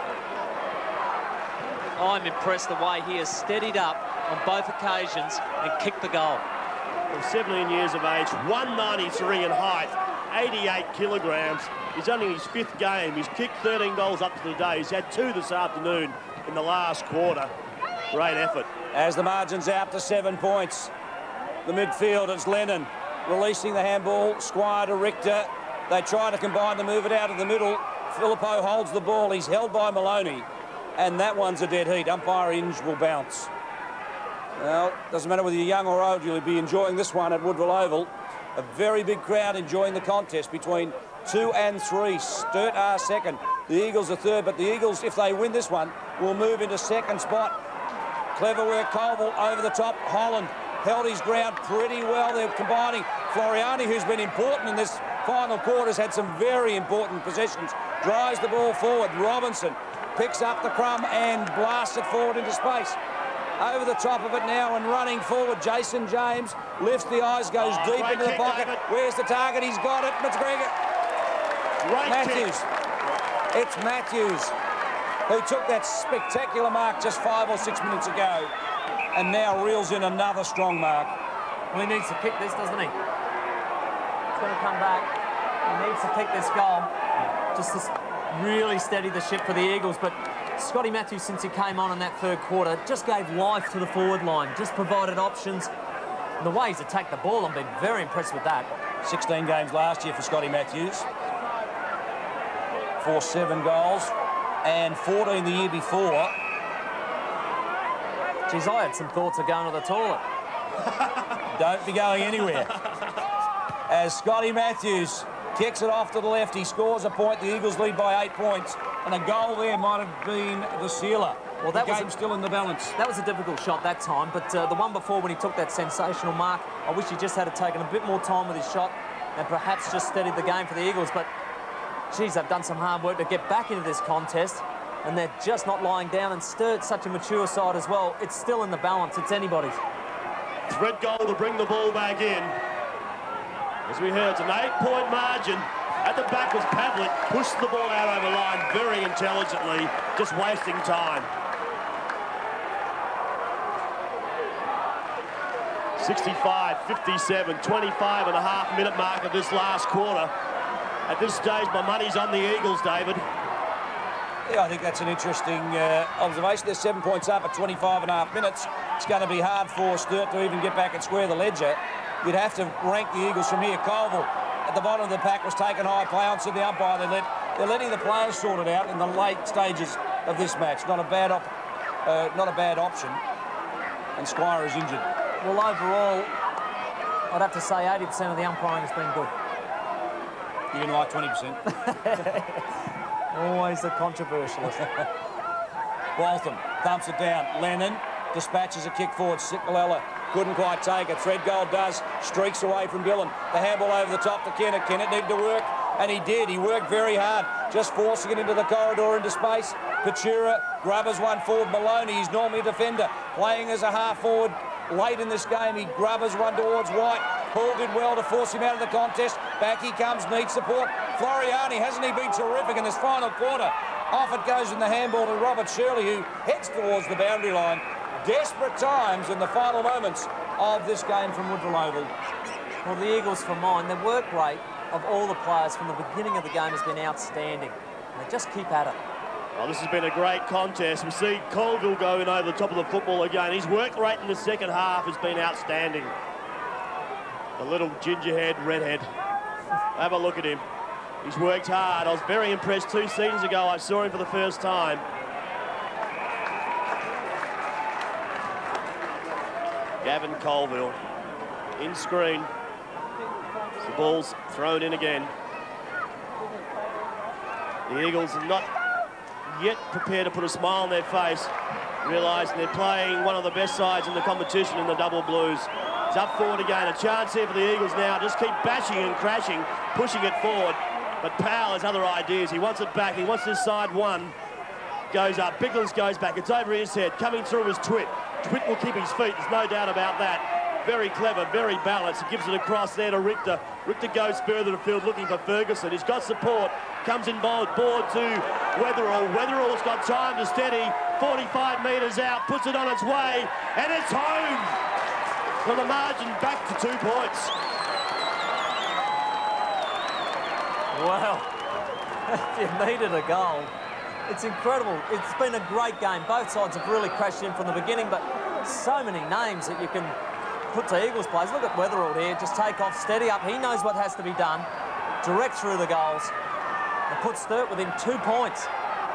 I'm impressed the way he has steadied up on both occasions and kicked the goal. Well, seventeen years of age, one ninety-three in height, eighty-eight kilograms. He's only his fifth game. He's kicked thirteen goals up to the day. He's had two this afternoon in the last quarter. Great effort. As the margin's out to seven points, the midfield is Lennon releasing the handball. Squire to Richter. They try to combine to move it out of the middle. Filippo holds the ball. He's held by Maloney. And that one's a dead heat. Umpire Inge will bounce. Well, doesn't matter whether you're young or old, you'll be enjoying this one at Woodville Oval. A very big crowd enjoying the contest between two and three. Sturt are second. The Eagles are third, but the Eagles, if they win this one, will move into second spot. Clever work, Colville over the top. Holland held his ground pretty well. They're combining. Floriani, who's been important in this final quarter, has had some very important possessions. Drives the ball forward. Robinson picks up the crumb and blasts it forward into space. Over the top of it now and running forward, Jason James lifts the eyes, goes oh, deep into the kick, pocket. David. Where's the target? He's got it. McGregor. Right Matthews. Kick. It's Matthews who took that spectacular mark just five or six minutes ago and now reels in another strong mark. Well, he needs to kick this, doesn't he? He's going to come back. He needs to kick this goal just to really steady the ship for the Eagles. But Scotty Matthews, since he came on in that third quarter, just gave life to the forward line, just provided options. And the way he's attacked the ball, I've been very impressed with that. sixteen games last year for Scotty Matthews. For seven goals and fourteen the year before. Geez, I had some thoughts of going to the toilet. Don't be going anywhere. As Scotty Matthews kicks it off to the left, he scores a point. The Eagles lead by eight points. And a goal there might have been the sealer. Well, that the was game's still in the balance. That was a difficult shot that time, but uh, the one before when he took that sensational mark, I wish he just had taken a bit more time with his shot and perhaps just steadied the game for the Eagles. But, geez, they've done some hard work to get back into this contest, and they're just not lying down. And Sturt's such a mature side as well. It's still in the balance. It's anybody's. Thread goal to bring the ball back in. As we heard, it's an eight-point margin. At the back was Pavlik, pushed the ball out over the line very intelligently, just wasting time. sixty-five fifty-seven, twenty-five and a half minute mark of this last quarter. At this stage, my money's on the Eagles, David. Yeah, I think that's an interesting uh, observation. They're seven points up at twenty-five and a half minutes. It's going to be hard for Sturt to even get back and square the ledger. You'd have to rank the Eagles from here. Colville at the bottom of the pack was taken high. Play on, said the umpire. They let, they're letting the players sort it out in the late stages of this match. Not a bad, op uh, not a bad option. And Squire is injured. Well, overall, I'd have to say eighty percent of the umpiring has been good. You didn't like twenty percent? Always the controversialist. Waltham thumps it down. Lennon dispatches a kick forward. Sikalella couldn't quite take it. Threadgold does. Streaks away from Dillon. The handball over the top to Kennett. Kennett needed to work, and he did. He worked very hard, just forcing it into the corridor into space. Pachura, Grubbers one forward. Maloney, he's normally a defender, playing as a half forward. Late in this game, he Grubbers one towards White. Paul did well to force him out of the contest. Back he comes, needs support. Floriani, hasn't he been terrific in this final quarter? Off it goes in the handball to Robert Shirley, who heads towards the boundary line. Desperate times in the final moments of this game from Woodville Oval. Well, the Eagles, for mine, their work rate of all the players from the beginning of the game has been outstanding. They just keep at it. Well, this has been a great contest. We see Colville going over the top of the football again. His work rate in the second half has been outstanding. The little gingerhead redhead. Have a look at him. He's worked hard. I was very impressed two seasons ago. I saw him for the first time. Gavin Colville in screen. The ball's thrown in again. The Eagles are not yet prepared to put a smile on their face, realising they're playing one of the best sides in the competition in the double blues. It's up forward again. A chance here for the Eagles now. Just keep bashing and crashing, pushing it forward. But Powell has other ideas. He wants it back. He wants this side one. Goes up. Biglands goes back. It's over his head. Coming through is Twitt. Twitt will keep his feet. There's no doubt about that. Very clever, very balanced. He gives it across there to Richter. Richter goes further to field looking for Ferguson. He's got support. Comes in board, board to Weatherall. Weatherall's got time to steady. forty-five metres out. Puts it on its way. And it's home. From the margin back to two points. Wow. You needed a goal. It's incredible. It's been a great game. Both sides have really crashed in from the beginning, but so many names that you can put to Eagles players. Look at Weatherall here. Just take off, steady up. He knows what has to be done. Direct through the goals. And put Sturt within two points.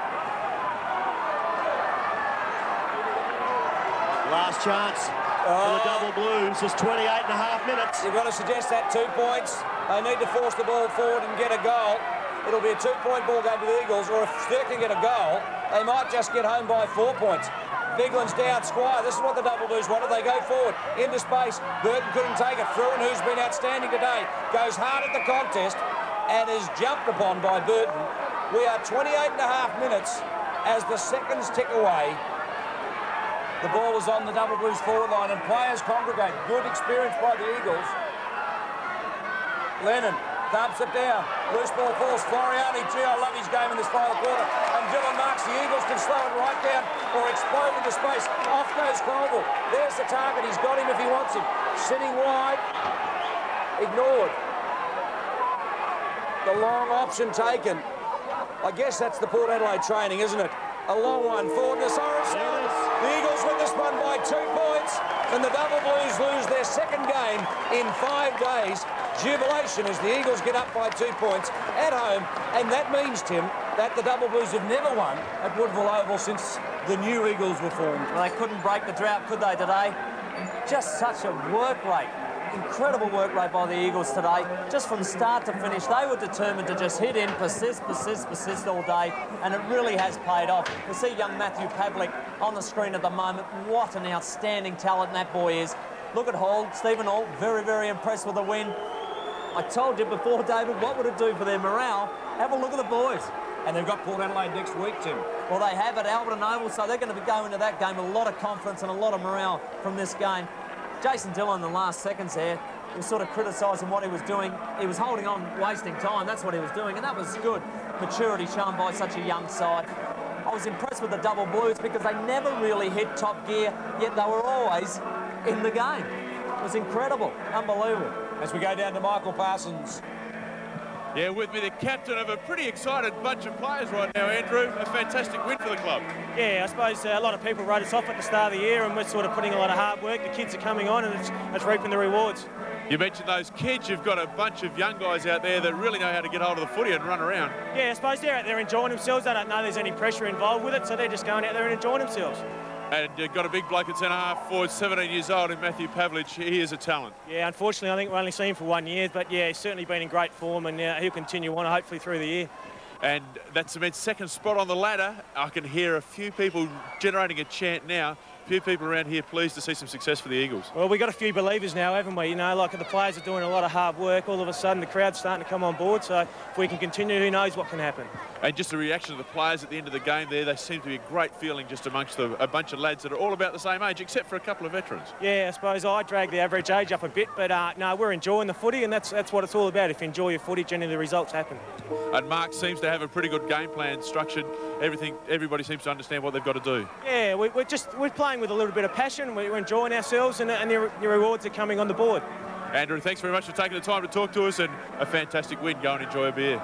Last chance for the double blues. Just twenty-eight and a half minutes. You've got to suggest that two points. They need to force the ball forward and get a goal. It'll be a two-point ball game to the Eagles, or if Sturt can get a goal, they might just get home by four points. Biglan's down, Squire. This is what the double blues wanted. They go forward into space. Burton couldn't take it. Fruin, who's been outstanding today, goes hard at the contest and is jumped upon by Burton. We are twenty-eight and a half minutes as the seconds tick away. The ball is on the double blues forward line and players congregate. Good experience by the Eagles. Lennon thumps it down. Loose ball falls. Floriani, gee, I love his game in this final quarter. And Dillon marks. The Eagles can slow it right down or explode into space. Off goes Colville. There's the target. He's got him if he wants him. Sitting wide. Ignored. The long option taken. I guess that's the Port Adelaide training, isn't it? A long one forward to Soros. The Eagles win this one by two points, and the Double Blues lose their second game in five days. Jubilation as the Eagles get up by two points at home, and that means, Tim, that the Double Blues have never won at Woodville Oval since the new Eagles were formed. Well, they couldn't break the drought, could they, today? Just such a work rate. Incredible work rate by the Eagles today. Just from start to finish, they were determined to just hit in, persist, persist, persist all day, and it really has paid off. We see young Matthew Pavlik on the screen at the moment. What an outstanding talent that boy is. Look at Hall, Stephen Hall, very, very impressed with the win. I told you before, David, what would it do for their morale? Have a look at the boys. And they've got Port Adelaide next week, Tim. Well, they have at Alberton Oval, so they're going to be going into that game with a lot of confidence and a lot of morale from this game. Jason Dillon in the last seconds there was sort of criticising what he was doing. He was holding on, wasting time. That's what he was doing, and that was good maturity shown by such a young side. I was impressed with the Double Blues because they never really hit top gear, yet they were always in the game. It was incredible, unbelievable. As we go down to Michael Parsons' Yeah, with me, the captain of a pretty excited bunch of players right now, Andrew. A fantastic win for the club. Yeah, I suppose uh, a lot of people wrote us off at the start of the year, and we're sort of putting a lot of hard work. The kids are coming on, and it's, it's reaping the rewards. You mentioned those kids. You've got a bunch of young guys out there that really know how to get hold of the footy and run around. Yeah, I suppose they're out there enjoying themselves. They don't know there's any pressure involved with it, so they're just going out there and enjoying themselves. And you've got a big bloke at centre-half forward, seventeen years old, in Matthew Pavlich. He is a talent. Yeah, unfortunately, I think we've only seen him for one year, but yeah, he's certainly been in great form, and uh, he'll continue on, hopefully, through the year. And that cements second spot on the ladder. I can hear a few people generating a chant now. A few people around here pleased to see some success for the Eagles. Well, we've got a few believers now, haven't we? You know, like the players are doing a lot of hard work. All of a sudden, the crowd's starting to come on board. So if we can continue, who knows what can happen. And just the reaction of the players at the end of the game there, they seem to be a great feeling just amongst the, a bunch of lads that are all about the same age, except for a couple of veterans. Yeah, I suppose I drag the average age up a bit, but uh, no, we're enjoying the footy, and that's that's what it's all about. If you enjoy your footy, generally the results happen. And Mark seems to have a pretty good game plan structured. Everything, everybody seems to understand what they've got to do. Yeah, we, we're just we're playing with a little bit of passion. We're enjoying ourselves, and, and the, the rewards are coming on the board. Andrew, thanks very much for taking the time to talk to us, and a fantastic win. Go and enjoy a beer.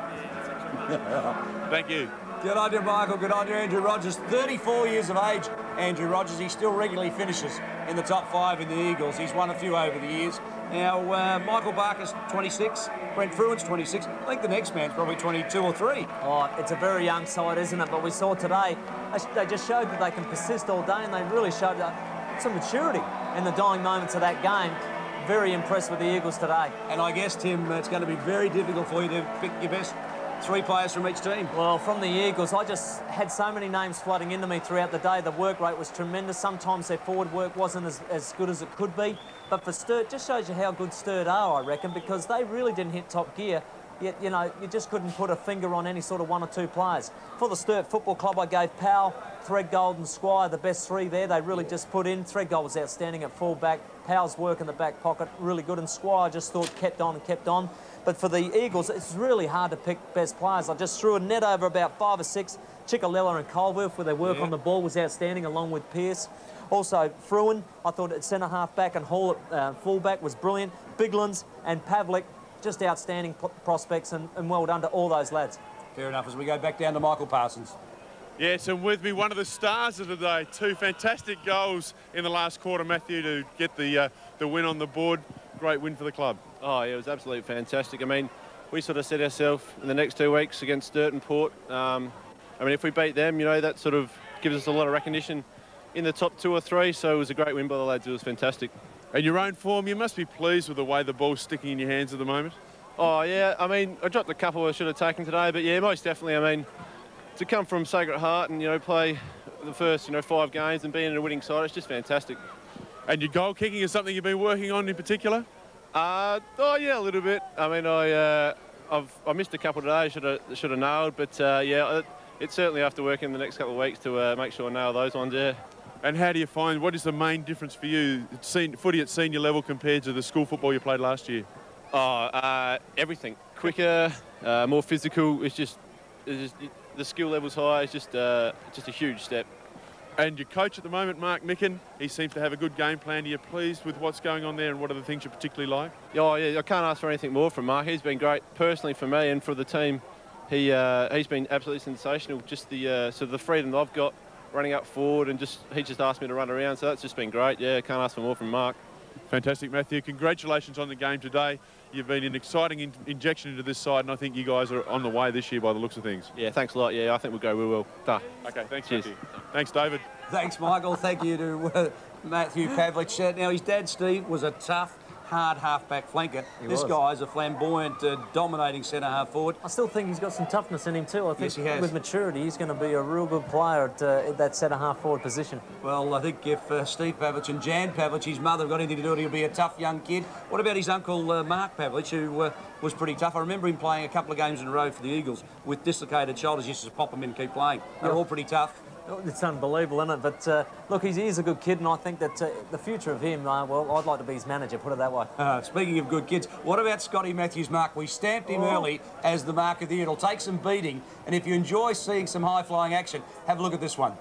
Thank you. Good on you, Michael. Good on you, Andrew Rogers. thirty-four years of age, Andrew Rogers. He still regularly finishes in the top five in the Eagles. He's won a few over the years. Now, uh, Michael Barker's twenty-six, Brent Fruin's twenty-six. I think the next man's probably twenty-two or three. Oh, it's a very young side, isn't it? But we saw today, they just showed that they can persist all day, and they really showed some maturity in the dying moments of that game. Very impressed with the Eagles today. And I guess, Tim, it's going to be very difficult for you to pick your best three players from each team. Well, from the Eagles, I just had so many names flooding into me throughout the day. The work rate was tremendous. Sometimes their forward work wasn't as, as good as it could be. But for Sturt, just shows you how good Sturt are, I reckon, because they really didn't hit top gear. Yet, you know, you just couldn't put a finger on any sort of one or two players. For the Sturt Football Club, I gave Powell, Threadgold and Squire the best three there. They really just put in. Threadgold was outstanding at full-back. Powell's work in the back pocket, really good. And Squire just thought kept on and kept on. But for the Eagles, it's really hard to pick best players. I just threw a net over about five or six. Chickalella and Colworth, where their work yeah. on the ball was outstanding, along with Pearce. Also, Fruin, I thought at centre-half back and Hall at uh, full-back was brilliant. Biglands and Pavlich, just outstanding prospects, and, and well done to all those lads. Fair enough, as we go back down to Michael Parsons. Yes, and with me, one of the stars of the day. Two fantastic goals in the last quarter, Matthew, to get the, uh, the win on the board. Great win for the club. Oh, yeah, it was absolutely fantastic. I mean, we sort of set ourselves in the next two weeks against Sturt and Port. Um, I mean, if we beat them, you know, that sort of gives us a lot of recognition in the top two or three, so it was a great win by the lads. It was fantastic. And your own form, you must be pleased with the way the ball's sticking in your hands at the moment. Oh, yeah, I mean, I dropped a couple I should have taken today, but yeah, most definitely. I mean, to come from Sacred Heart and, you know, play the first, you know, five games and be in a winning side, it's just fantastic. And your goal kicking is something you've been working on in particular? Uh, oh, yeah, a little bit. I mean, I, uh, I've I missed a couple today, should have should have nailed, but uh, yeah, it, it's certainly have to work in the next couple of weeks to uh, make sure I nail those ones, yeah. And how do you find, what is the main difference for you, sen footy at senior level compared to the school football you played last year? Oh, uh, everything. Quicker, uh, more physical. It's just, it's just, the skill level's high. It's just, uh, just a huge step. And your coach at the moment, Mark Micken, he seems to have a good game plan. Are you pleased with what's going on there, and what are the things you particularly like? Oh, yeah, I can't ask for anything more from Mark. He's been great personally for me and for the team. He, uh, he's been absolutely sensational. Just the, uh, sort of the freedom that I've got running up forward, and just he just asked me to run around, so that's just been great. Yeah, can't ask for more from Mark. Fantastic, Matthew. Congratulations on the game today. You've been an exciting in injection into this side, and I think you guys are on the way this year by the looks of things. Yeah, thanks a lot. Yeah, I think we'll go real well. Duh. Okay, thanks, Cheers. Matthew. Thanks, David. Thanks, Michael. Thank you to uh, Matthew Pavlich. Uh, now, his dad, Steve, was a tough, hard half-back flanker. He this was. guy's a flamboyant, uh, dominating centre-half forward. I still think he's got some toughness in him too. I think Yes, he has. with maturity, he's going to be a real good player at, uh, at that centre-half forward position. Well, I think if uh, Steve Pavlich and Jan Pavlich, his mother, have got anything to do with it, he'll be a tough young kid. What about his uncle, uh, Mark Pavlich, who uh, was pretty tough? I remember him playing a couple of games in a row for the Eagles with dislocated shoulders. He used to pop them in and keep playing. They're Yeah. all pretty tough. It's unbelievable, isn't it? But uh, look, he's, he's a good kid, and I think that uh, the future of him, uh, well, I'd like to be his manager, put it that way. Uh, speaking of good kids, what about Scotty Matthews' mark? We stamped him Oh. early as the mark of the year. It'll take some beating, and if you enjoy seeing some high-flying action, have a look at this one.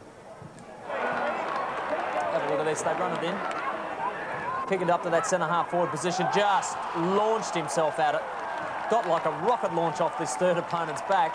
Have a look at this, they run it in. Kick it up to that centre-half forward position, just launched himself at it. got like a rocket launch off this third opponent's back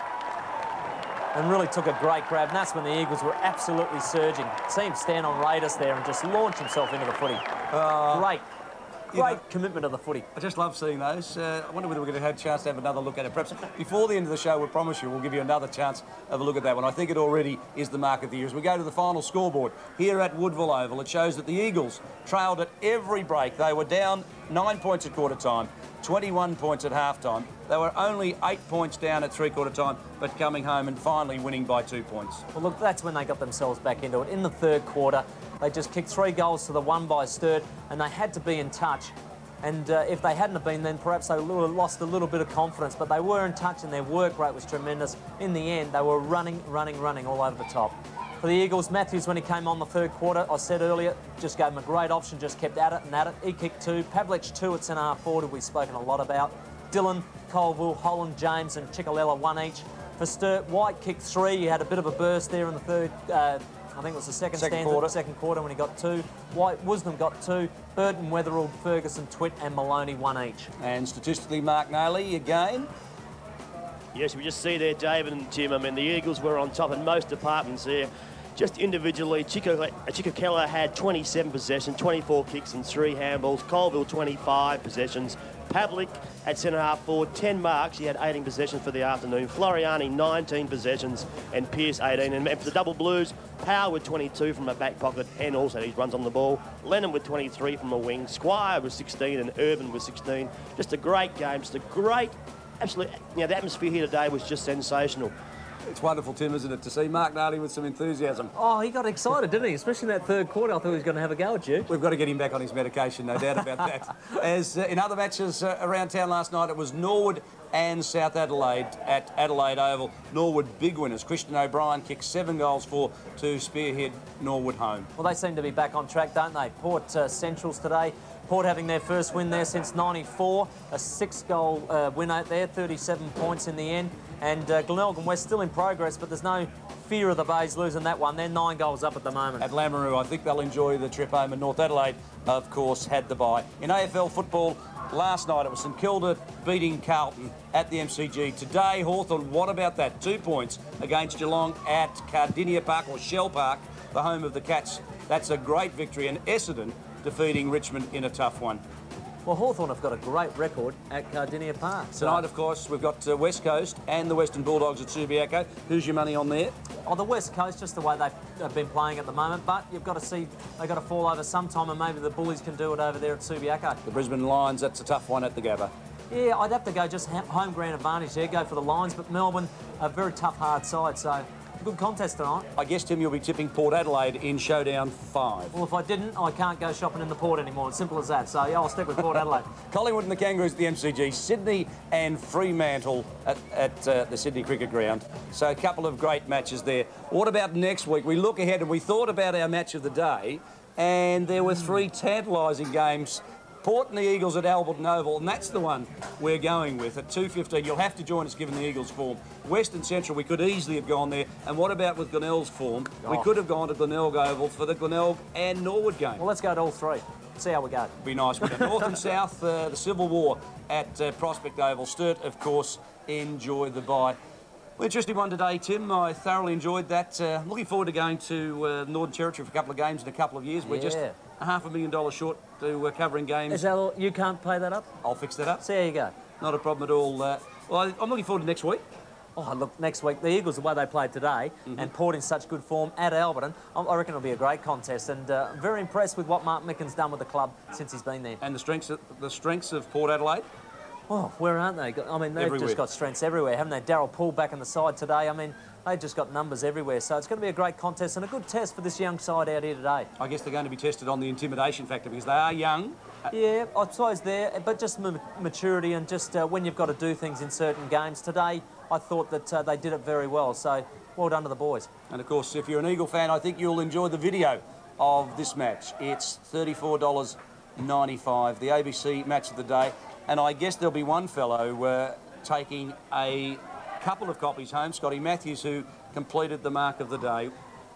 and really took a great grab. And that's when the Eagles were absolutely surging. See him stand on radius there and just launch himself into the footy. Uh, great. Great know, commitment to the footy. I just love seeing those. Uh, I wonder whether we're going to have a chance to have another look at it. Perhaps before the end of the show, we promise you we'll give you another chance of a look at that one. I think it already is the mark of the year. As we go to the final scoreboard here at Woodville Oval, it shows that the Eagles trailed at every break. They were down nine points at quarter time, twenty-one points at half time. They were only eight points down at three-quarter time, but coming home and finally winning by two points. Well, look, that's when they got themselves back into it. In the third quarter, they just kicked three goals to the one by Sturt, and they had to be in touch. And uh, if they hadn't have been, then perhaps they would have lost a little bit of confidence. But they were in touch, and their work rate was tremendous. In the end, they were running, running, running all over the top. For the Eagles, Matthews, when he came on the third quarter, I said earlier, just gave him a great option, just kept at it and at it. He kicked two. Pavlich two at centre-half forward, who we've spoken a lot about. Dillon, Colville, Holland, James and Chikalella one each. For Sturt, White kicked three. He had a bit of a burst there in the third, uh, I think it was the second, second stanza, quarter. second quarter when he got two. White, Wisdom got two. Burton, Wetherell, Ferguson, Twitt and Maloney one each. And statistically, Mark Naley again. Yes, we just see there, David and Tim. I mean, the Eagles were on top in most departments there. Just individually, Chico, Chico Keller had twenty-seven possessions, twenty-four kicks and three handballs. Colville, twenty-five possessions. Pavlik at centre-half forward, ten marks. He had eighteen possessions for the afternoon. Floriani, nineteen possessions, and Pearce, eighteen. And for the double Blues, Power with twenty-two from a back pocket and also his runs on the ball. Lennon with twenty-three from a wing. Squire with sixteen and Urban with sixteen. Just a great game, just a great, absolute, you know, the atmosphere here today was just sensational. It's wonderful, Tim, isn't it, to see Mark Naley with some enthusiasm. Oh, he got excited, didn't he? Especially in that third quarter. I thought he was going to have a go at you. We've got to get him back on his medication, no doubt about that. As uh, in other matches uh, around town last night, it was Norwood and South Adelaide at Adelaide Oval. Norwood big winners. Christian O'Brien kicked seven goals for to spearhead Norwood home. Well, they seem to be back on track, don't they? Port uh, Centrals today. Port having their first win there since ninety-four. A six-goal uh, win out there, thirty-seven points in the end. And uh, Glenelg and West still in progress, but there's no fear of the Bays losing that one. They're nine goals up at the moment. At Lamoureux, I think they'll enjoy the trip home. And North Adelaide, of course, had the bye. In A F L football, last night it was St Kilda beating Carlton at the M C G. Today, Hawthorn, what about that? Two points against Geelong at Cardinia Park, or Shell Park, the home of the Cats. That's a great victory. And Essendon defeating Richmond in a tough one. Well, Hawthorn have got a great record at Cardinia Park. So. Tonight, of course, we've got uh, West Coast and the Western Bulldogs at Subiaco. Who's your money on there? Oh, the West Coast, just the way they've been playing at the moment. But you've got to see they've got to fall over sometime, and maybe the Bullies can do it over there at Subiaco. The Brisbane Lions, that's a tough one at the Gabba. Yeah, I'd have to go just home ground advantage there, go for the Lions. But Melbourne, a very tough, hard side, so... good contest tonight. I guess, Tim, you'll be tipping Port Adelaide in Showdown five. Well, if I didn't, I can't go shopping in the Port anymore. It's simple as that. So, yeah, I'll stick with Port Adelaide. Collingwood and the Kangaroos at the M C G. Sydney and Fremantle at, at uh, the Sydney Cricket Ground. So, a couple of great matches there. What about next week? We look ahead and we thought about our match of the day, and there were three tantalising games. Port and the Eagles at Alberton Oval, and that's the one we're going with at two fifteen. You'll have to join us given the Eagles' form. Western Central, we could easily have gone there. And what about with Glenelg's form? Oh. We could have gone to Glenelg Oval for the Glenelg and Norwood game. Well, let's go to all three. See how we go. Be nice. With North and South, uh, the Civil War at uh, Prospect Oval. Sturt, of course, enjoy the bye. Well, interesting one today, Tim. I thoroughly enjoyed that. Uh, looking forward to going to uh, Northern Territory for a couple of games in a couple of years. We're yeah. just a half a million dollars short to uh, covering games. Is that all? You can't pay that up? I'll fix that up. See how you go. Not a problem at all. Uh, well, I'm looking forward to next week. Oh, look, next week, the Eagles, the way they played today, mm-hmm. and Port in such good form at Alberton, I reckon it'll be a great contest. And uh, I'm very impressed with what Mark Micken's done with the club since he's been there. And the strengths of, the strengths of Port Adelaide? Oh, where aren't they? I mean, they've everywhere. just got strengths everywhere, haven't they? Darryl Poole back in the side today. I mean, they've just got numbers everywhere. So it's going to be a great contest and a good test for this young side out here today. I guess they're going to be tested on the intimidation factor because they are young. Yeah, I suppose there, but just maturity and just uh, when you've got to do things in certain games. Today, I thought that uh, they did it very well. So, well done to the boys. And, of course, if you're an Eagle fan, I think you'll enjoy the video of this match. It's thirty-four dollars ninety-five, the A B C match of the day. And I guess there'll be one fellow uh, taking a couple of copies home, Scotty Matthews, who completed the mark of the day.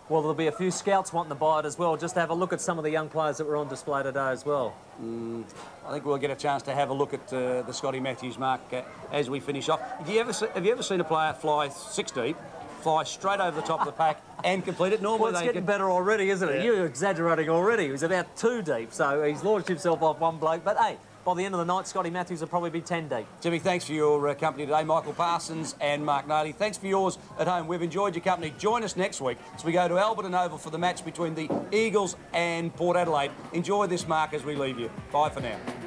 Well, there'll be a few scouts wanting to buy it as well, just to have a look at some of the young players that were on display today as well. Mm, I think we'll get a chance to have a look at uh, the Scotty Matthews mark uh, as we finish off. Have you, ever se have you ever seen a player fly six deep, fly straight over the top of the pack and complete it? Normally Well, it's they getting can... better already, isn't it? Yeah. You're exaggerating already. He was about two deep, so he's launched himself off one bloke. But, hey, by the end of the night, Scotty Matthews will probably be ten deep. Jimmy, thanks for your uh, company today. Michael Parsons and Mark Nardi, thanks for yours at home. We've enjoyed your company. Join us next week as we go to Alberton Oval for the match between the Eagles and Port Adelaide. Enjoy this, Mark, as we leave you. Bye for now.